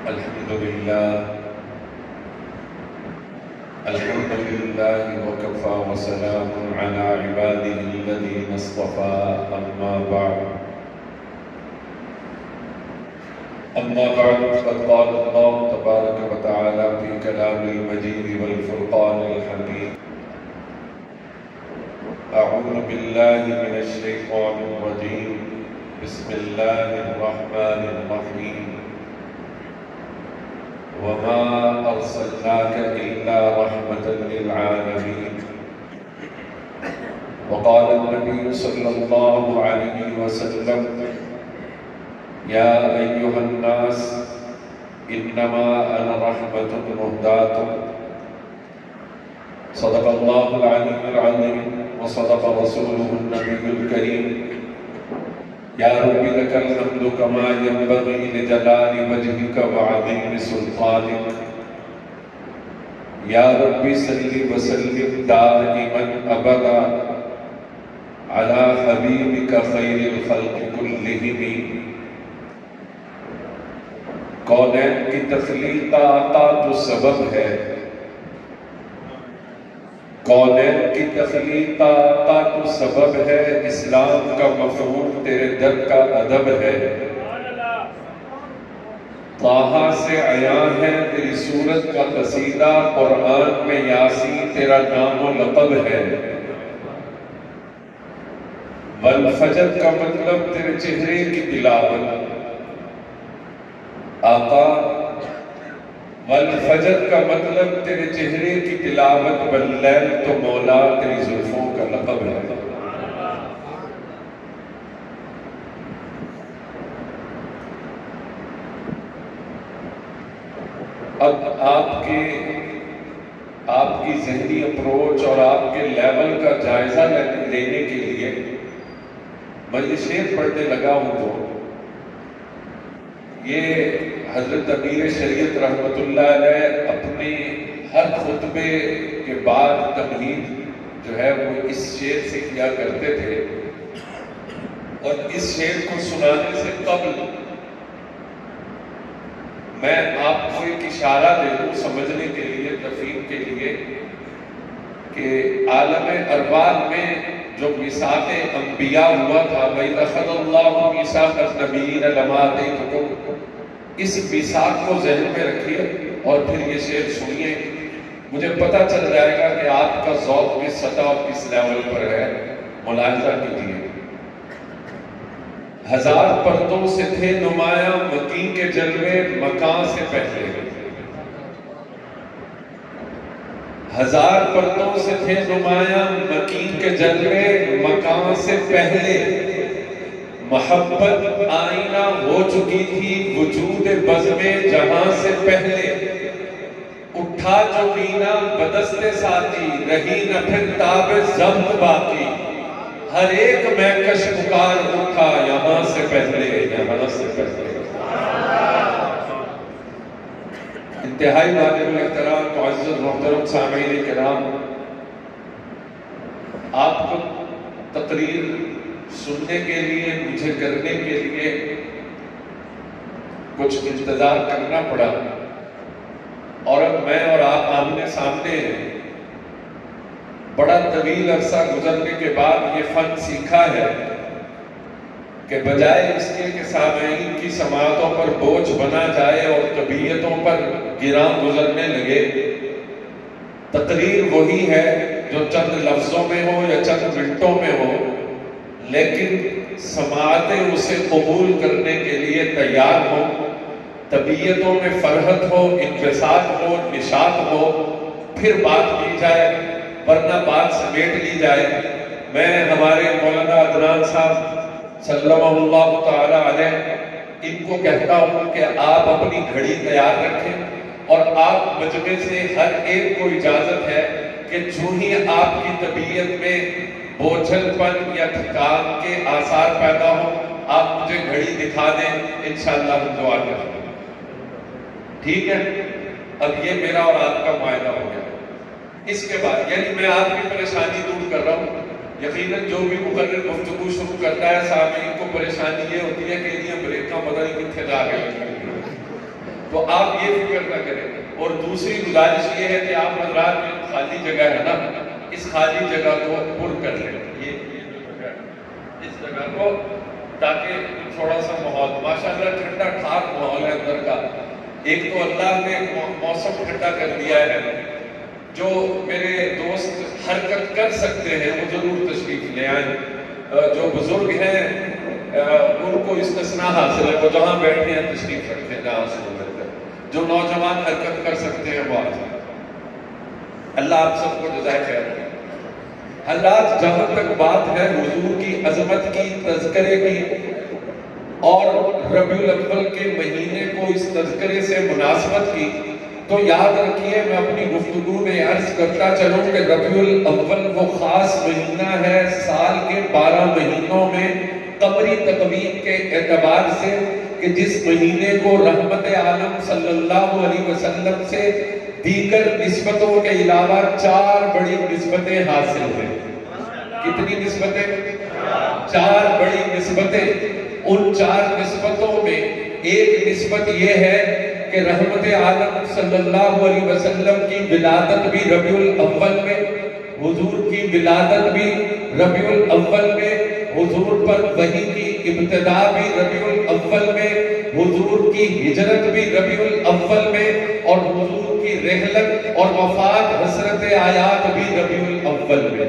الحمد لله وكفى وسلام على عباده الذين اصطفى أما بعد فقد قال الله تبارك وتعالى في كلامه المجيد والفرقان الحميد أعوذ بالله من الشيطان الرجيم بسم الله الرحمن الرحيم وما أرسلناك إلا رحمة للعالمين وقال النبي صلى الله عليه وسلم يا أيها الناس إنما أنا رحمة مهداة صدق الله العلي العظيم وصدق رسوله النبي الكريم يا رب لك الحمد كما ينبغي لجلال وجهك وعظيم سلطانك يا رب صل وسلم دائما أبدا على حبيبك خير الخلق كلهم کونین کی تخلیق کا آقا تو سبب ہے کونین کی تخلیق کا آقا تو سبب ہے اسلام کا مفہوم تیرے در کا ادب ہے طٰہٰ سے عیاں ہے تیری صورت کا قصیدہ قرآن میں یاسین تیرا نام و لقب ہے والفجر کا مطلب تیرے چہرے کی تلاوت آقا والفجر کا مطلب تیرے چہرے کی تلاوت واللیل تو مولا تیری زلفوں کا لقب ہے اب آپ کی ذہنی اپروچ اور آپ کے لیول کا جائزہ لینے کے لیے میں یہ شعر پڑھنے لگا ہوں تو یہ حضرت امیر شریعت رحمت اللہ علیہ اپنے ہر خطبے کے بعد تمہید جو ہے وہ اس شعر سے کیا کرتے تھے اور اس شعر کو سنانے سے قبل میں آپ کو ایک اشارہ دے دوں سمجھنے کے لیے تفہیم کے لیے کہ عالم ارواح میں جو میثاق انبیاء ہوا تھا وَإِذْ أَخَذَ اللَّهُ مِيثَاقَ النَّبِيِّينَ لَمَا آتَيْتُكُمْ اس میثاق کو ذہن میں رکھیے اور پھر یہ شعر سنیے مجھے پتہ چل جائے گا کہ آپ کا ذوق کس سطح اور کس لیول پر ہے ملاحظہ کیجیے ہزار پردوں سے تھے نمایاں مکی کے جلوے مکان سے پہلے ہزار پردوں سے تھے نمایاں مکی کے جلوے مکان سے پہلے محبت آئینہ ہو چکی تھی وجود بزم جہاں سے پہلے اٹھا جو بینا بدست ساتھی رہی نہ پھر تاب ضبط باقی ہر ایک مہکش پکار اٹھا یہاں سے پہلے انتہائی واجب الاحترام معزز محترم سامعین کرام آپ کو تقریر سننے کے لیے مجھے کرنے کے لیے کچھ انتظار کرنا پڑا اور اب میں اور آپ آمنے سامنے ہیں بڑا طویل عرصہ گزرنے کے بعد یہ فن سیکھا ہے کہ بجائے اس کے کہ سامعین کی سماعتوں پر بوجھ بنا جائے اور طبیعتوں پر گراں گزرنے لگے تقریر وہی ہے جو چند لفظوں میں ہو یا چند منٹوں میں ہو لیکن سماعتیں اسے قبول کرنے کے لیے تیار ہوں طبیعتوں میں فرحت ہو انبساط ہو نشاط ہو پھر بات کی جائے ورنہ بات سمیٹ لی جائے میں ہمارے مولانا عدنان صاحب صلی اللہ تعالی علیہ ان کو کہتا ہوں کہ آپ اپنی گھڑی تیار رکھیں اور آپ مجمع سے ہر ایک کو اجازت ہے کہ جو ہی آپ کی طبیعت میں بوجھل پن یا تھکان کے آثار پیدا ہوں آپ مجھے گھڑی دکھا دیں انشاءاللہ ہم دعا کریں ٹھیک ہے اب یہ میرا اور آپ کا معاہدہ ہو گیا اس کے بعد یعنی میں آپ کی پریشانی دور کر رہا ہوں یقیناً جو بھی مقرر گفتگو شروع کرتا ہے سامعین کو پریشانی یہ ہوتی ہے کہ یہ بریک کا پتہ نہیں کتنے جا گئے تو آپ یہ فکر نہ کریں. اور دوسری گزارش یہ ہے کہ آپ حضرات میں خالی جگہ ہے نا، اس خالی جگہ کو پر کر لیں، یہ اس جگہ کو، تاکہ تھوڑا سا ماحول ماشاءاللہ ٹھنڈا ٹھاک ماحول ہے اندر کا. ایک تو اللہ نے موسم ٹھنڈا کر دیا ہے، جو میرے دوست حرکت کر سکتے ہیں وہ ضرور تشریف لے آئیں. جو بزرگ ہیں ان کو استثناء حاصل ہے، وہ جہاں بیٹھے ہیں تشریف رکھتے ہیں جہاں سے گزر کر. جو نوجوان حرکت کر سکتے ہیں وہ آ جائیں. اللہ آپ سب کو جزائے خیر دے. حضرات جہاں تک بات ہے حضور کی عظمت کی، تذکرے کی، اور ربیع الاول کے مہینے کو اس تذکرے سے مناسبت کی، تو یاد رکھیے میں اپنی گفتگو میں عرض کرتا چلوں کہ ربیع الاول وہ خاص مہینہ ہے سال کے 12 مہینوں میں قمری تقویم کے اعتبار سے، کہ جس مہینے کو رحمت عالم صلی اللہ علیہ وسلم سے دیگر نسبتوں کے علاوہ 4 بڑی نسبتیں حاصل ہیں. کتنی نسبتیں؟ 4 بڑی نسبتیں. ان 4 نسبتوں میں ایک نسبت یہ ہے کہ رحمت عالم صلی اللہ علیہ وسلم کی ولادت بھی ربیع الاول میں، حضور کی ولادت بھی ربیع الاول میں، حضور پر وحی کی ابتدا بھی ربیع الاول میں، حضور کی ہجرت بھی ربیع الاول میں، اور حضور کی رحلت اور وفات حضرت آیات بھی ربیع الاول میں.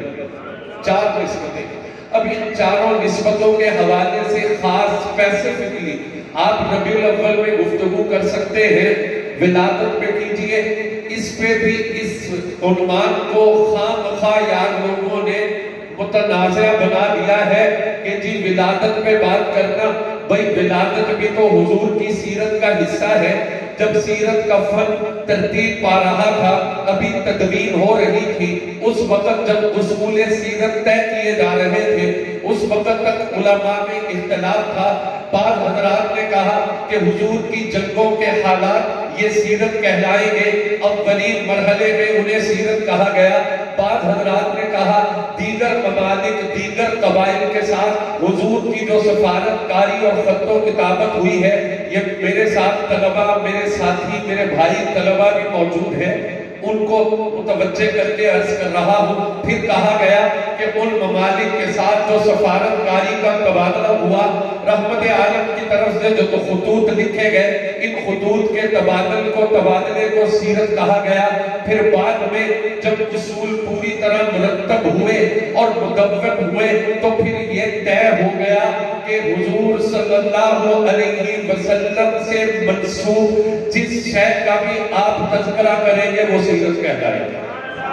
4 نسبتیں. اب ان 4 نسبتوں کے حوالے سے خاص اسپیسیفکلی آپ ربیع الاول میں گفتگو کر سکتے ہیں. ولادت پہ کیجئے، اس پہ بھی اس عنوان کو خواہ یاد لوگوں نے متنازع بنا دیا ہے کہ جی ولادت پہ بات کرنا. بھئی ولادت بھی تو حضور کی سیرت کا حصہ ہے. جب سیرت کا فن ترتیب پا رہا تھا، ابھی تدوین ہو رہی تھی، اس وقت جب اصول سیرت طے کیے جا رہے تھے، اس وقت تک علماء میں اختلاف تھا. بعض حضرات نے کہا کہ حضور کی جنگوں کے حالات یہ سیرت کہلائیں گے، اولین مرحلے میں انہیں سیرت کہا گیا. بعض حضرات نے کہا دیگر ممالک، دیگر قبائل کے ساتھ حضور کی جو سفارت کاری اور خط و کتابت ہوئی ہے، یہ میرے ساتھ طلبہ، میرے ساتھی، میرے بھائی طلبہ بھی موجود ہیں، ان کو متوجہ کر کے عرض کر رہا ہوں. پھر کہا گیا کہ ان ممالک کے ساتھ جو سفارت کاری کا تبادلہ ہوا، رحمت عالم کی طرف سے جو خطوط لکھے گئے، ان خطوط کے تبادلے کو سیرت کہا گیا. پھر بعد میں جب اصول پوری طرح مرتب ہوئے اور مدون ہوئے، تو پھر یہ طے ہو گیا کہ حضور صلی اللہ علیہ وسلم سے منسوب جس شے کا بھی آپ تذکرہ کریں گے وہ سیرت کہلائے گا،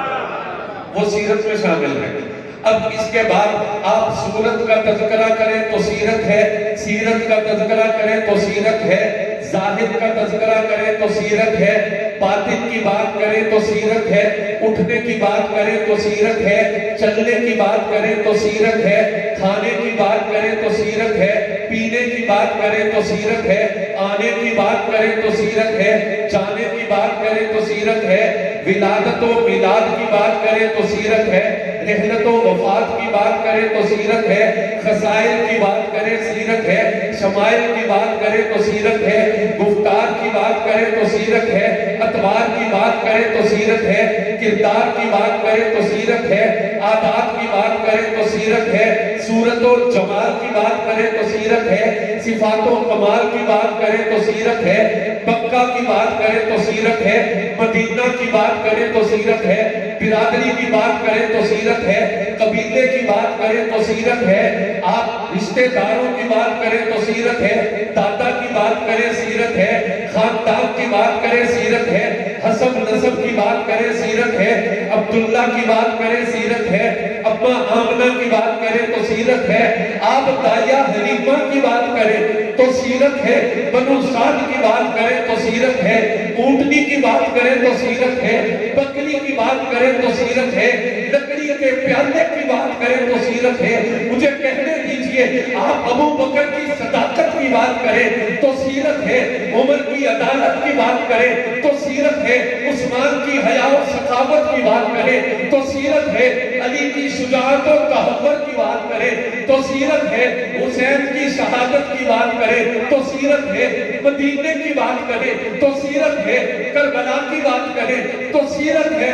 وہ سیرت میں شامل ہے. اب اس کے بعد آپ صورت کا تذکرہ کریں تو سیرت ہے، سیرت کا تذکرہ کریں تو سیرت ہے، ظاہر کا تذکرہ کریں تو سیرت ہے، باطن کی بات کریں تو سیرت ہے، اٹھنے کی بات کریں تو سیرت ہے، چلنے کی بات کریں تو سیرت ہے، کھانے کی بات کریں تو سیرت ہے، پینے کی بات کریں تو سیرت ہے، آنے کی بات کریں تو سیرت ہے، جانے کی بات کریں تو سیرت ہے، ولادت و میلاد کی بات کریں تو سیرت ہے، رحلت و وفات کی بات کریں تو سیرت ہے، خصائل کی بات کریں سیرت ہے، شمائل کی بات کریں تو سیرت ہے، گفتار کی بات کریں تو سیرت ہے، اطوار کی بات کریں تو سیرت ہے، کردار کی بات کریں تو سیرت ہے، عادات کی بات کریں تو سیرت ہے، صورت و جمال کی بات کریں تو سیرت ہے، صفات و کمال کی بات کریں تو سیرت ہے، مکہ کی بات کریں تو سیرت ہے، مدینہ کی بات کریں تو سیرت ہے، برادری کی بات کریں تو سیرت ہے، قبیلے کی بات کریں تو سیرت ہے، آپ رشتہ داروں کی بات کریں تو سیرت ہے، دادا کی بات کریں سیرت ہے، خاندان کی بات کریں سیرت ہے، حسب نسب کی بات کریں سیرت ہے، عبداللہ کی بات کریں سیرت ہے، اما آمنہ کی بات کریں تو سیرت ہے، آپ دائیہ حلیمہ کی بات کریں تو سیرت ہے، بنو سعد کی بات کریں تو سیرت ہے، اونٹنی کی بات کریں تو سیرت ہے، بکری کی بات کریں تو سیرت ہے، لکڑی کے پیالے کی بات کریں تو سیرت ہے. مجھے کہنے دیجئے آپ ابو بکر کی صداقت کی بات کریں تو سیرت ہے، عمر کی عدالت کی بات کریں تو سیرت سیرت ہے عثمان کی حیا و سخاوت کی بات کریں تو سیرت ہے علی کی شجاعت و تحمل کی بات کریں تو سیرت ہے حسین کی شہادت کی بات کریں تو سیرت ہے مدینے کی بات کریں تو سیرت ہے کربلا کی بات کریں تو سیرت ہے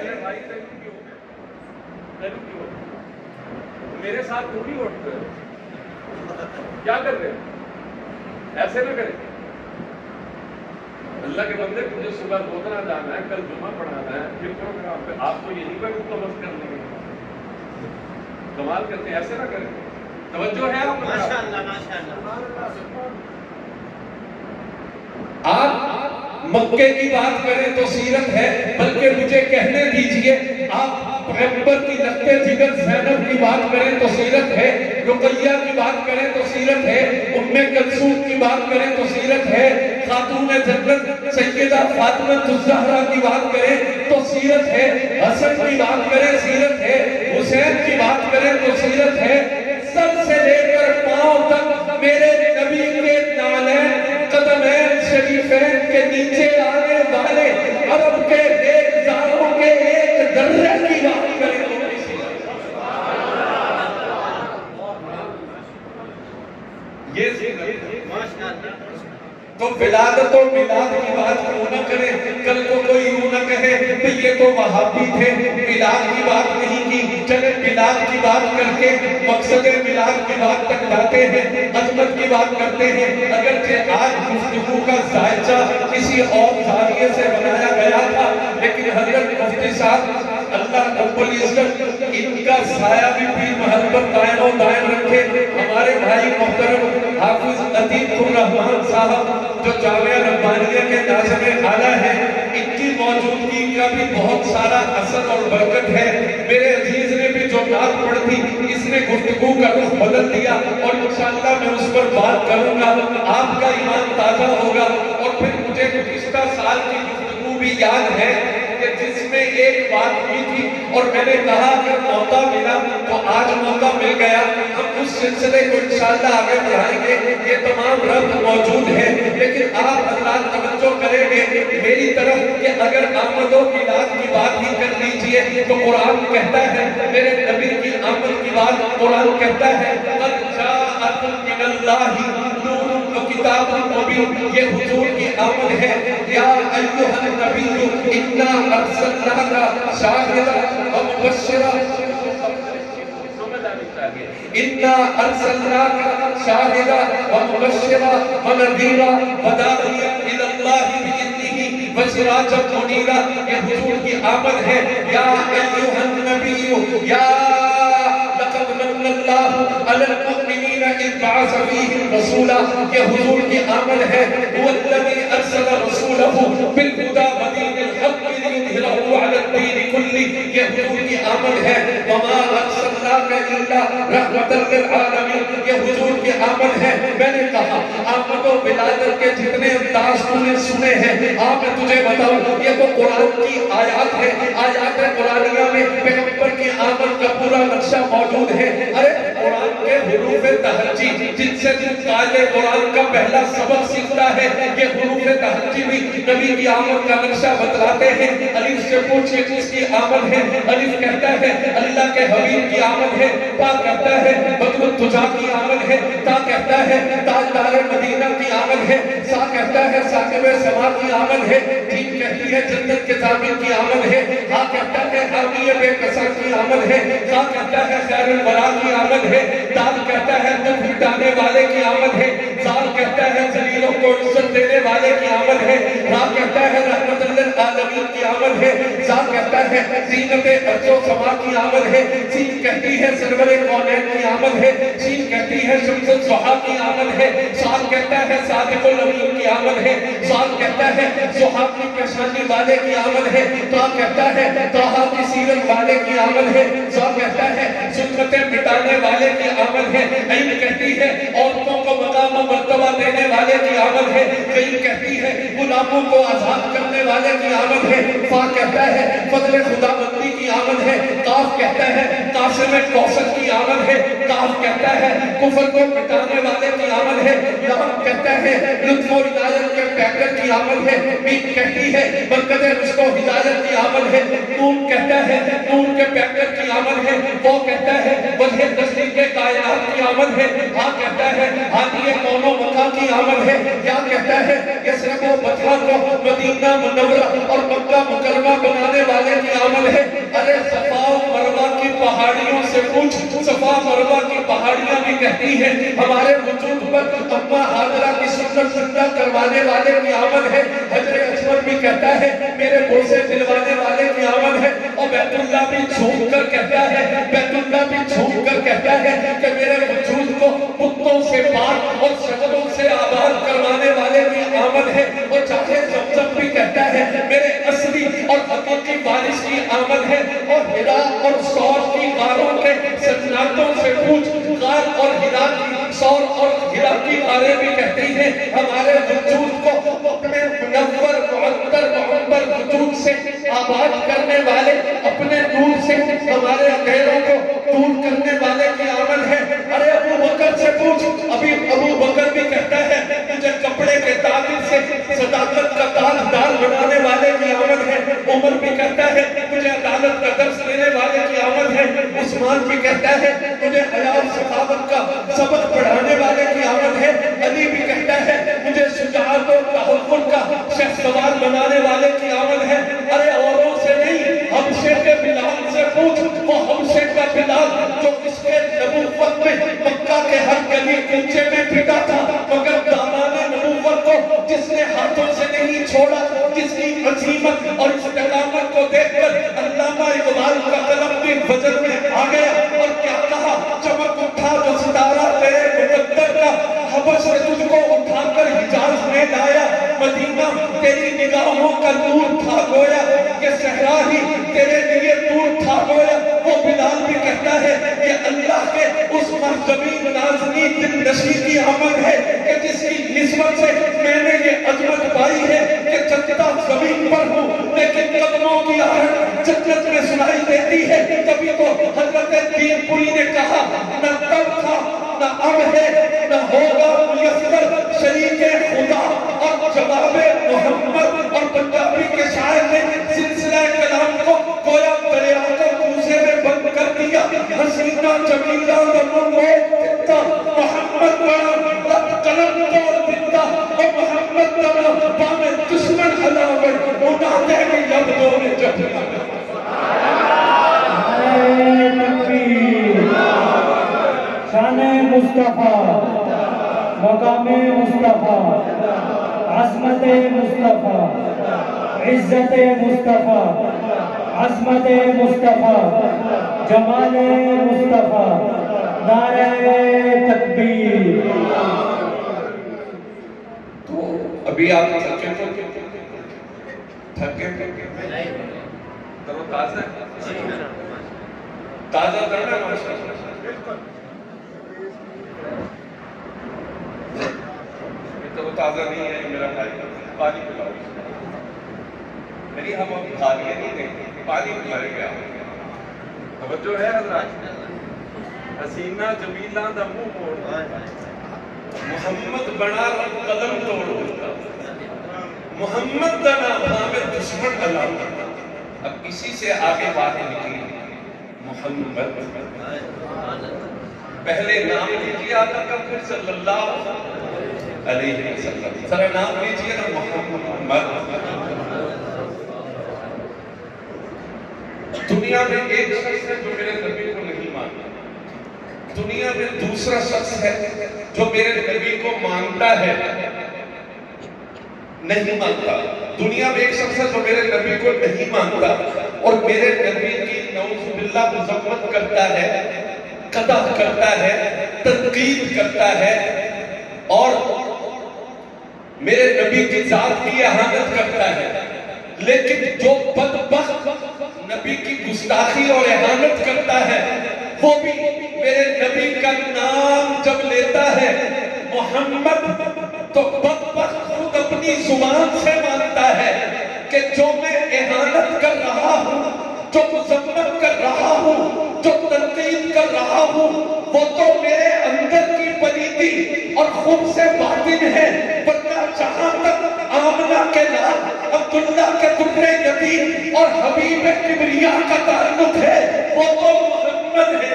میرے ساتھ تو بھی اٹھتے کیا کر رہے ہیں ایسے نہ کریں اللہ کے بندے مجھے صبح گودرا جانا ہے کل جمعہ پڑھانا ہے پھر پروگرام پہ آپ کو یہی پر مقتبس کر لیں گے کمال کرتے ایسے نہ کریں توجہ ہے آپ آپ مکے کی بات کریں تو سیرت ہے بلکہ مجھے کہنے دیجئے آپ پیغمبر کی لگتے جگر زینب کی بات کریں تو سیرت ہے رقیہ کی بات کریں تو سیرت ہے ام کلثوم کی بات کریں تو سیرت ہے خاتون جنت سیدہ فاطمہ الزہرا کی بات کریں تو سیرت ہے حسن کی بات کریں سیرت ہے حسین کی بات کریں تو سیرت ہے سب سے لے کر پاؤں تک میرے نبی کے نالین قدمین شریفین کے نیچے آنے والے عرب کے نیکزاروں کے ایک درے کی بات کریں یہ تو ولادت و میلاد کی بات کیوں نہ کریں کل کو کوئی یوں نہ کہے کہ یہ تو وہابی تھے میلاد کی بات نہیں کی چلے میلاد کی بات کر کے مقصد میلاد کی بات تک لاتے ہیں عظمت کی بات کرتے ہیں اگرچہ آج گفتگو کا ذائچہ کسی اور زاویے سے بنایا گیا تھا لیکن حضرت مفتی صاحب اللہ رب العزت ان کا سایہ بھی پیر محل پر قائم و دائم رکھے ہمارے بھائی محترم حافظ عتیق الرحمان صاحب جو جامعہ ربانیہ کے ناظم اعلیٰ ہیں ان کی موجودگی کا بھی بہت سارا اثر اور برکت ہے میرے عزیز نے بھی جو نعت پڑھ تھی اس نے گفتگو کا رخ بدل دیا اور انشاءاللہ میں اس پر بات کروں گا آپ کا ایمان تازہ ہوگا اور پھر مجھے گزشتہ سال کی گفتگو بھی یاد ہے کہ جس میں ایک بات ہوئی تھی اور میں نے کہا کہ موقع ملا تو آج موقع مل گیا ہم اس سلسلے کو انشاءاللہ آگے بڑھائیں گے یہ تمام رب موجود ہیں لیکن آپ حضرات توجہ کریں گے میری طرف کہ اگر آمد و میلاد کی بات ہی کر لیجئے تو قرآن کہتا ہے میرے نبی کی آمد کی بات قرآن کہتا ہے قد جاءت من اللہ نور و کتاب مبین یہ حضور کی آمد ہے یا ایھا النبی انا ارسلناک شاہدا و مبشرا انا ارسلناک شاہدا و مبشرا و نذیرا و داعیا الی اللہ باذنہ و سراجا منیرا یہ حضور کی آمد ہے یا ایھا النبی یا لقد من اللہ علی المؤمنین اذ بعث فیہم رسولا یہ حضور کی آمد ہے هو الذی ارسل رسولہ بالہدی ودین الحق لیظہرہ علی الدین کلہ یہ حضور کی آمد ہے وما ارسلناک الا رحمۃ للعالمین یہ حضور کی آمد ہے میں نے کہا آمد و ولادت کے جتنے انداز تو نے سنے ہیں آپ میں تجھے بتاؤں یہ تو قرآن کی آیات ہے آیات قرآنیہ میں پیغمبر کی آمد کا پورا نقشہ موجود ہے ارے قرآن کے حروف تہجی جن سے تالے قرآن کا پہلا سبق سیکھتا ہے یہ حروف تہجی بھی نبی کی آمد کا نقشہ بتلاتے ہیں الف سے پوچھئے کس کی آمد ہے الف کہتا ہے اللہ کے حبیب کی آمد ہے با کہتا ہے بدر الدجا کی آمد ہے تا کہتا ہے تاجدار مدینہ کی آمد ہے سا کہتا ہے ثاقب سما کی آمد ہے جیم کہتی ہے جنت کے ضامن کی آمد ہے ہا کہتا ہے حامی بے کسر کی آمد ہے تا کہتا ہے خیر الورا کی آمد ہے دال کہتا ہے دکھ مٹانے والے کی آمد ہے زال کہتا ہے ذلیلوں کو عزت دینے والے کی آمد ہے را کہتا ہے رحمت للعالمین کی آمد ہے زا کہتا ہے زینت ارض و سما کی آمد ہے سین کہتی ہے سرور کونین کی آمد ہے سین کہتی ہے شمس الضحیٰ کی آمد ہے صاد کہتا ہے صادق الامین کی آمد ہے صاد کہتا ہے ضحیٰ کی پیشانی والے کی آمد ہے تا کہتا ہے طٰہٰ کی سیرت والے کی آمد ہے ظا کہتا ہے ظلمتیں مٹانے والے کی آمد ہے عین کہتی ہے عورتوں کو مقام و مرتبہ دینے والے کی آمد ہے عین کہتی ہے غلاموں کو آزاد کرنے والے کی آمد ہے فا کہتا ہے فضل خدا بندی کی آمد ہے قاف کہتا ہے قاسم کوثر کی آمد ہے کاف کہتا ہے کفر کو مٹانے والے کی آمد ہے لام کہتا ہے لطف و عنایت کے پیکر کی آمد ہے، میم کہتی ہے برکت رزق و ہدایت کی آمد ہے، نون کہتا ہے نور کے پیکر کی آمد ہے، وہ کہتا ہے وجہ تصدیق کے کائنات کی آمد ہے، ہاں کہتا ہے ہادی کون و مکہ کی آمد ہے، یا کہتا ہے یثرب و بطحہ کو مدینہ منورہ اور مکہ مکرمہ بنانے والے کی آمد ہے۔ ارے صفا و مروہ کی پہاڑیوں سے پوچھ، صفا و مروہ کی پہاڑیاں بھی کہتی ہیں ہمارے وجود پر اماں حاضرہ کی سنت زندہ کروانے والے کی آمد ہے۔ حجر اسود بھی کہتا ہے میرے بوسے دلوانے والے کی آمد ہے، اور بیت اللہ بھی جھوم کر کہتا ہے، بیت اللہ بھی جھوم کر کہتا ہے کہ میرے وجود کو بتوں سے پاک اور شجروں سے آباد کروانے والے کی آمد ہے، اور چاہے زمزم بھی کہتا ہے میرے اصلی اور حقیقی بارش کی آمد ہے، اور ہرا اور سور کی غاروں کے سجناتوں سے پوچھ، غار اور ہرا کی سور اور ہرا کی غاریں بھی کہتی ہیں ہمارے وجود کو اپنے منور معطر معمر وجود سے آباد کرنے والے، اپنے نور سے ہمارے اندھیروں کو دور کرنے والے کی آمد ہے۔ ارے ابو بکر سے پوچھ، ابھی ابو بکر بھی کہتا ہے مجھے کپڑے کے تاجر سے صداقت کا تاجدار بنانے والے کی آمد ہے۔ عمر بھی کہتا ہے مجھے عدالت کا درس دینے والے کی آمد ہے۔ عثمان بھی کہتا ہے مجھے حیا اور سخاوت کا سبق پڑھانے والے کی آمد ہے۔ علی بھی کہتا ہے مجھے شجاعت اور تحفظ کا شہسوار بنانے والے کی آمد ہے۔ ارے اوروں سے نہیں، حبشے کے بلال سے پوچھ، وہ حبشے کا بلال جو اس کے نبوت میں مکہ کے ہر گلی کوچے میں پھٹا تھا، مگر دامان نبوت کو جس نے ہاتھوں سے نہیں چھوڑا، جس کی عظیمت اور استقامت کو دیکھ کر علامہ اقبال کا قلم بھی وزن میں آ گیا، اور کیا کہا چمک اٹھا جو ستارہ تیرے مقدر کا، حبش سے تجھ کو اٹھا کر حجاز میں لایا، مدینہ تیری نگاہوں کا نور تھا گویا، یہ صحرا ہی تیرے لیے دور تھا گویا۔ وہ بلال بھی کہتا ہے یہ اللہ کے اس مرتبی نازنی دل نشی کی آمد ہے کہ جس کی نسبت سے میں نے یہ عظمت پائی ہے کہ چکتا زمین پر ہوں لیکن قدموں کی آہٹ جنت میں سنائی دیتی ہے۔ کبھی تو حضرت دین پوری نے کہا نہ تب تھا نہ اب ہے نہ ہوگا میسر شریک خدا، اور جواب محمد اور پنجابی کے شاعر نے سلسلہ کلام کو گویا دریا کو کوزے میں بند کر دیا۔ حسینہ جمیلہ نمو دیتا محمد بڑا رب قلم توڑ دیتا، اور محمد بڑا پانے دشمن علاوہ انہا دے گی لب دونے جب شان مصطفیٰ، مقام مصطفیٰ، عظمت مصطفیٰ، عزت مصطفیٰ، عظمت مصطفیٰ، جمال مصطفیٰ، نعرہ تکبیر۔ تو ابھی آپ تھکے ترو تازہ تازہ کرنا ماشاءاللہ تو تازہ نہیں ہے میرا بھائی، پانی پلاؤ میری، ہم اب کھالیے نہیں دیں، پانی پلائے گا۔ توجہ ہے حضرات، حسینہ جمیلہ دا منہ موڑ، محمد بنا رب قدم توڑ دیتا، محمد دا نام ہمیں دشمن علامہ۔ اب اسی سے آگے بات نکلی محمد، پہلے نام لیجیے آقا کا، پھر صلی اللہ علیہ وسلم، ذرا نام لیجیے نا محمد۔ دنیا میں ایک شخص ہے جو میرے نبی کو نہیں مانتا، دنیا میں دوسرا شخص ہے جو میرے نبی کو مانتا ہے نہیں مانتا، دنیا میں ایک شخص ہے جو میرے نبی کو نہیں مانتا اور میرے نبی کی نعوذ باللہ مذمت کرتا ہے، قدح کرتا ہے، تنقید کرتا ہے، اور میرے نبی کی ذات کی اہانت کرتا ہے۔ لیکن جو بدبخت نبی کی گستاخی اور اہانت کرتا ہے وہ بھی میرے نبی کا نام جب لیتا ہے محمد، تو بدبخت خود اپنی زبان سے مانتا ہے کہ جو میں اہانت کر رہا ہوں، جو مذمت کر رہا ہوں، جو تنقید کر رہا ہوں، وہ تو میرے اندر کی پلیتی اور خود سے باطن ہے، ورنہ جہاں تک آمنہ عبداللہ کے ٹکڑے یتیم اور حبیب کبریا کا تعلق ہے، وہ تو محمد ہے،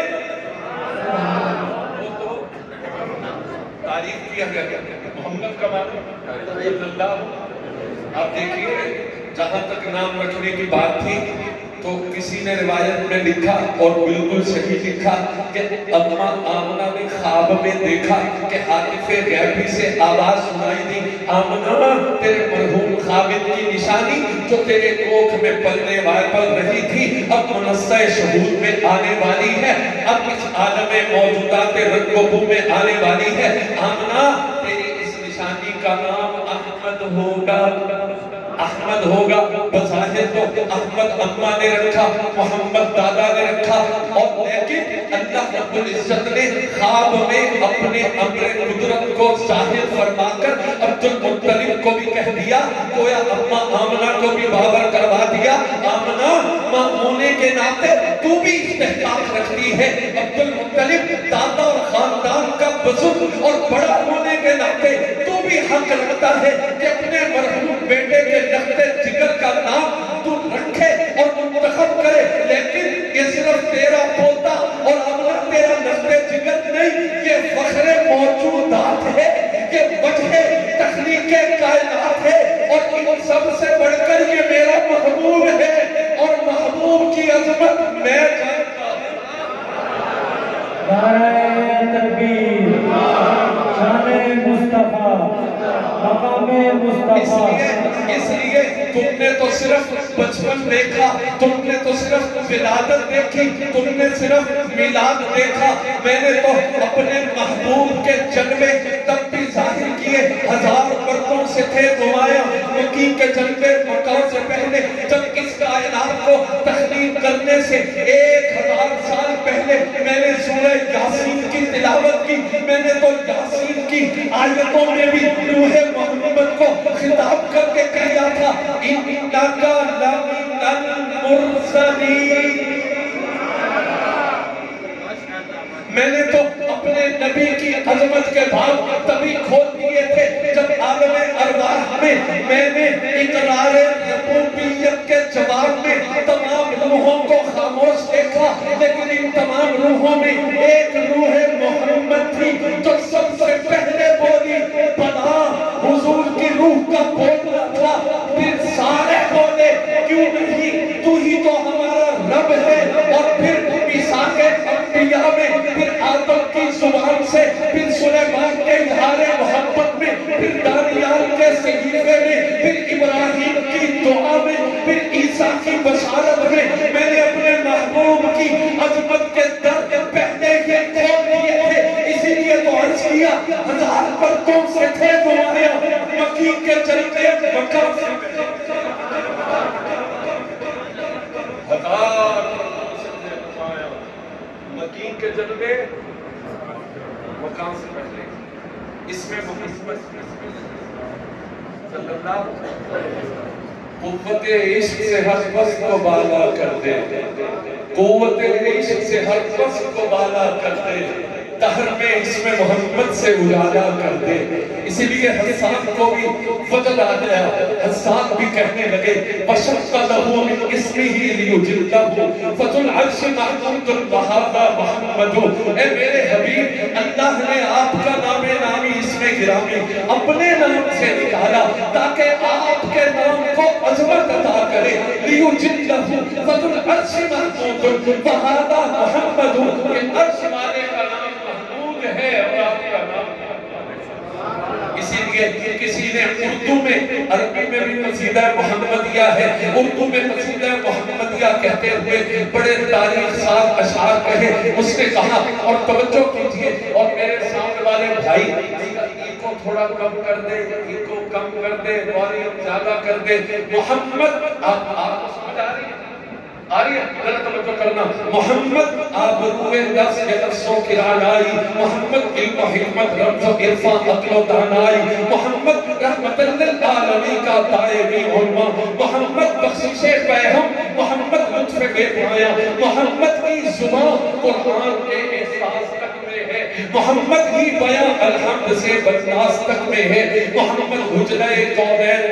وہ تو تعریف کیا گیا محمد کا معنی صلی اللہ۔ آپ دیکھیے جہاں تک نام رکھنے کی بات تھی تو کسی نے روایت میں لکھا اور بالکل صحیح لکھا کہ اماں آمنہ نے خواب میں دیکھا کہ حاطف غیبی سے آواز سنائی دی، آمنہ تیرے مرحوم خالد کی نشانی جو تیرے کوکھ میں پلنے پل رہی تھی اب منصہ شہود میں آنے والی ہے، اب اس عالم موجودات رنگ و بو میں آنے والی ہے، آمنہ تیری اس نشانی کا نام احمد ہوگا، احمد ہوگا۔ بظاہر تو احمد اماں نے رکھا، محمد دادا نے رکھا، اور لیکن اللہ رب العزت نے خواب میں اپنے امر قدرت کو ظاہر فرما کر عبد المطلب کو بھی کہہ دیا، گویا اماں آمنہ کو بھی بابر کروا دیا، آمنہ ماں ہونے کے ناطے تو بھی استحقاق رکھتی ہے، عبد المطلب دادا اور خاندان کا بزرگ اور بڑا ہونے کے ناطے تو بھی حق رکھتا ہے کہ اپنے مرحوم بیٹے کے لخت جگر کا نام تو رکھے اور منتخب کرے، لیکن یہ صرف تیرا پوتا اور امرہ تیرا لخت جگر نہیں، یہ فخر موجودات ہے، یہ وجہ تخلیق کائنات ہے، اور ان سب سے بڑھ کر یہ میرا محبوب ہے، اور محبوب کی عظمت میں جانتا ہوں۔ نعرہ تکبیر، شان مصطفیٰ، مقام مصطفیٰ۔ اس لیے تم نے تو صرف بچپن دیکھا، تم نے تو صرف ولادت دیکھی، تم نے صرف میلاد دیکھا، میں نے تو اپنے محبوب کے جلوے تب بھی ظاہر کیے، 1000 برسوں سے تھے نمایاں مکی کے جلوے مکہ سے پہلے، جب اس کائنات کو تخلیق کرنے سے 1000 سال پہلے میں نے سورہ یاسین کی تلاوت کی، میں نے تو یاسین کی آیتوں میں بھی روح محمد کو خطاب کر کے کہا تھا، اِنَّكَ لَمِنَ الْمُرْسَلِينَ۔ میں نے تو اپنے نبی کی عظمت کے باب تبھی کھول دیے تھے جب عالم ارواح میں نے اقرار ربوبیت کے جواب میں تمام روحوں کو خاموش دیکھا، لیکن ان تمام روحوں میں ایک روح محمد تھی جو سب سے پہلے بولی، بنا حضور کی روح کا بولنا تھا، پھر سارے بولے کیوں نہیں، تو ہی تو ہمارا رب ہے، اور پھر میثاق انبیاء میں، پھر آدم کی زبان سے، پھر سلیمان کے اظہار محبت میں، پھر دانیال کے صحیفے میں، پھر ابراہیم کی دعا میں، پھر عیسیٰ کی بشارت میں، میں نے اپنے محبوب کی عظمت کے در پہلے ہی کھول دیے تھے، اسی لیے تو عرض کیا 1000 برسوں سے تھے نمایاں مکی کے جلوے مکہ سے پہلے، 1000 برسوں سے تھے نمایاں مکی کے جلوے مکہ سے پہلے، اس میں محمد صلی اللہ علیہ وسلم قوت عشق سے ہر پس کو بالا کر دے، قوت عشق سے ہر پس کو بالا کر دے، دہر میں اس میں محمد سے اجالا کر دے، اسی لیے حسان کو بھی فضل آ گیا، حسان بھی کہنے لگے وَشَقَّ لَهُ مِنْ اسْمِهِ لِيُجِلَّهُ فَذُو الْعَرْشِ مَحْمُودٌ وَهَذَا مُحَمَّدٌ۔ اے میرے حبیب، اللہ نے آپ کا نام نامی اس میں گرامی اپنے نام سے نکالا تاکہ آپ کے نام کو عظمت عطا کرے، لِيُجِلَّهُ فَذُو الْعَرْشِ مَحْمُودٌ وَهَذَا مُحَمَّدٌ، کہ عرش والے کا نام محمود ہے اور آپ کا نام اسی لیے کسی نے اردو میں، عربی میں بھی قصیدہ محمدیہ ہے، اردو میں قصیدہ محمدیہ کہتے ہوئے بڑے تاریخ ساز اشعار کہے، اس نے کہا، اور توجہ کیجئے، اور میرے سامنے والے بھائی کو تھوڑا کم کر دے، کو کم کر دے، والیوم زیادہ کر دے، محمد آپ سمجھ آ رہی ہے؟ آ رہی ہے؟ ذرا توجہ کرنا، محمد آبروئے دس کے نفسوں کی رانائی، محمد علم و حکمت رمز و عرفان عقل و دانائی، محمد رحمت للعالمی کا دائمی علماء، محمد بخشش پیغم، محمد لطف بے پایا، محمد کی زبان قرآن کے احساس تک میں ہے، محمد ہی بیان الحمد سے بدناس تک میں ہے، محمد حجرہ کونین میں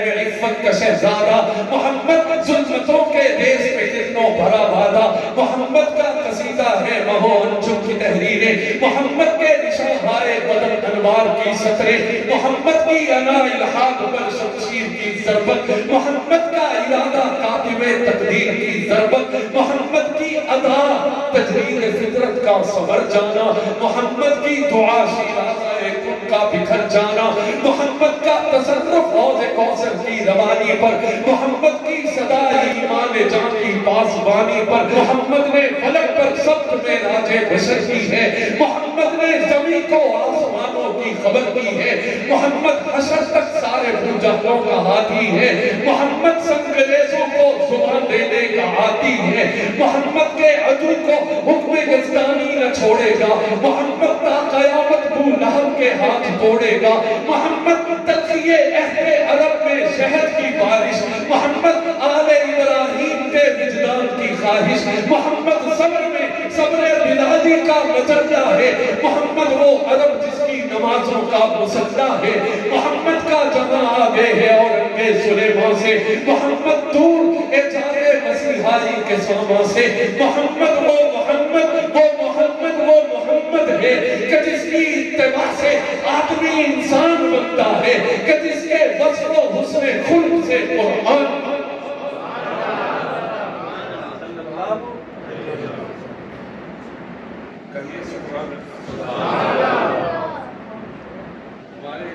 عفت کا شہزادہ محمد ظلمتوں کے دیس میں کتنوں بھرا وعدہ محمد کا قصیدہ ہے مہو انجم کی تحریریں محمد کے نشانہائے بدر انوار کی سطریں محمد کی انا الحاق پر شمشیر کی ضربت محمد کا ارادہ کاتب تقدیر کی ضربت محمد کی ادا تجرید فطرت کا سمر جانا محمد کی دعا شیرازہ کن کا بکھر جانا محمد کا تصرف حوض کوثر کی روانی پر محمد کی صدا ایمان جان کی پاسبانی پر محمد نے فلک پر سبت میں راج بشر کی ہے محمد نے زمین کو آسمانوں کی خبر کی ہے محمد حشر تک سارے بھوجہلوں کا ہاتھی ہے محمد سنگریزوں کو زبان دینے کا عاتی ہے محمد کے عدو کو حکم یزدانی نہ چھوڑے گا محمد تا قیامت ابو لہب کے ہاتھ توڑے گا محمد تقیے اہل عرب میں شہد کی بارش محمد آل ابراہیم کے وجدان کی خواہش محمد صبر میں صبر بلادی کا مجلہ ہے محمد وہ عرب جس کی نمازوں کا مسلح ہے محمد کا جمع آگے ہے اور انگے سلیمان سے محمد دور اجارے مسیحائی کے ساما سے محمد وہ محمد وہ محمد وہ محمد ہے کہ جس کی اتباع سے آدمی انسان بنتا ہے کہ جس کے وصف و حسن خلق سے قرآن کہیے سبحان ہمارے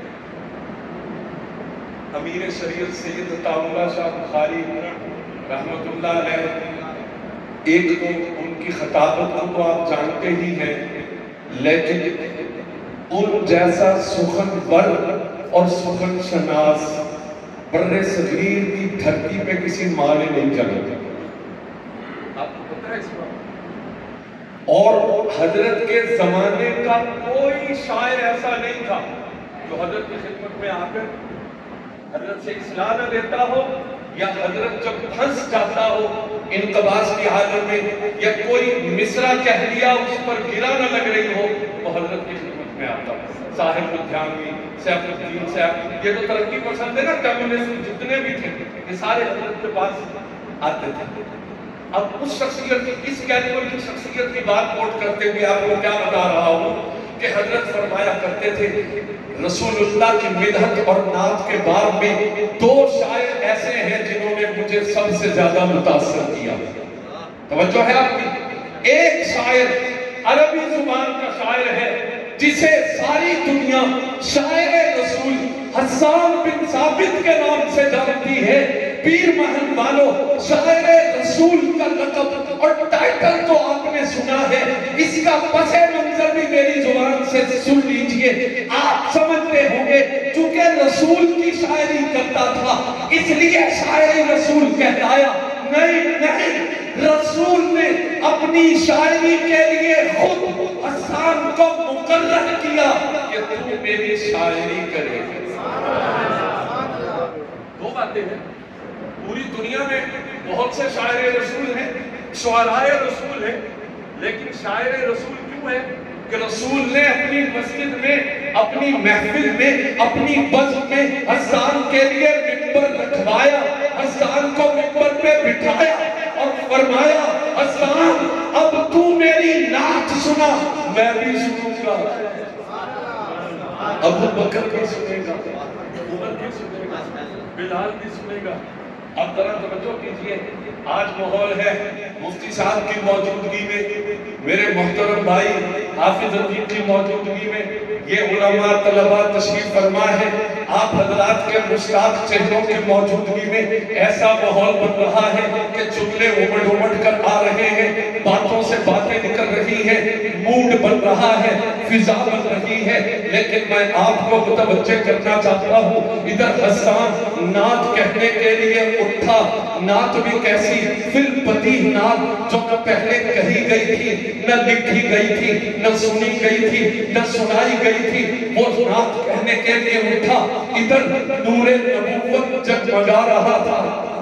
امیر شریعت سید عطا اللہ شاہ بخاری رحمت اللہ علیہ ایک تو ان کی خطابت کو آپ جانتے ہی ہیں لیکن ان جیسا سخن ور اور سخن شناس بر صغیر کی دھرتی پہ کسی ماں نے نہیں جانا آپ کو پتہ ہے اس بات اور حضرت کے زمانے کا کوئی شاعر ایسا نہیں تھا جو حضرت کی خدمت میں آ کر حضرت سے اصلاح نہ لیتا ہو یا حضرت جب پھنس جاتا ہو انقباض کی حالت میں یا کوئی مصرع کہہ لیا اس پر گرا نہ لگ رہی ہو تو حضرت کی خدمت میں آتا صاحب الدھیانوی سیف الدین صاحب یہ تو ترقی پسند ہے نا کمیونسٹ جتنے بھی تھے یہ سارے حضرت کے پاس آتے تھے اب اس شخصیت کی اس کیٹیگری کی شخصیت کی بات کوٹ کرتے ہوئے آپ کو کیا بتا رہا ہوں کہ حضرت فرمایا کرتے تھے رسول اللہ کی مدحت اور نعت کے باب میں دو شاعر ایسے ہیں جنہوں نے مجھے سب سے زیادہ متاثر کیا توجہ ہے آپ کی ایک شاعر عربی زبان کا شاعر ہے جسے ساری دنیا شاعر رسول حسان بن ثابت کے نام سے جانتی ہے پیر محل والوں شاعر رسول کا لقب اور ٹائٹل تو آپ نے سنا ہے اس کا پس منظر بھی میری زبان سے سن لیجئے آپ سمجھتے ہوں گے چونکہ رسول کی شاعری کرتا تھا اس لیے شاعر رسول کہلایا نہیں رسول نے اپنی شاعری کے لیے خود حسان کو مقرر کیا کہ تو میری شاعری کرے دو باتیں ہیں پوری دنیا میں بہت سے شاعر رسول ہیں شعرائے رسول ہیں لیکن شاعر رسول کیوں ہے کہ رسول نے اپنی مسجد میں اپنی محفل میں اپنی بزم میں حسان کے لیے ممبر رکھوایا حسان کو ممبر پہ بٹھایا اور فرمایا حسان اب تو میری نعت سنا میں بھی سنوں گا ابو بکر بھی سنے گا عمر بھی سنے گا بلال بھی سنے گا اب ذرا توجہ کیجئے آج ماحول ہے مفتی صاحب کی موجودگی میں میرے محترم بھائی حافظ الدین کی موجودگی میں یہ علماء طلباء تشریف فرما ہے آپ حضرات کے مشتاق چہروں کی موجودگی میں ایسا ماحول بن رہا ہے کہ جملے امڑ کر آ رہے ہیں باتوں سے باتیں نکل رہی ہیں موڈ بن رہا ہے فضا بن رہی ہے لیکن میں آپ کو متوجہ کرنا چاہتا ہوں ادھر حسان نعت کہنے کے لیے اٹھا نعت بھی کیسی فی البدیہہ نعت جو نہ پہلے کہی گئی تھی نہ لکھی گئی تھی نہ سنی گئی تھی نہ سنائی گئی تھی وہ نعت کہنے کے لیے اٹھا ادھر نور نبوت جگمگا رہا تھا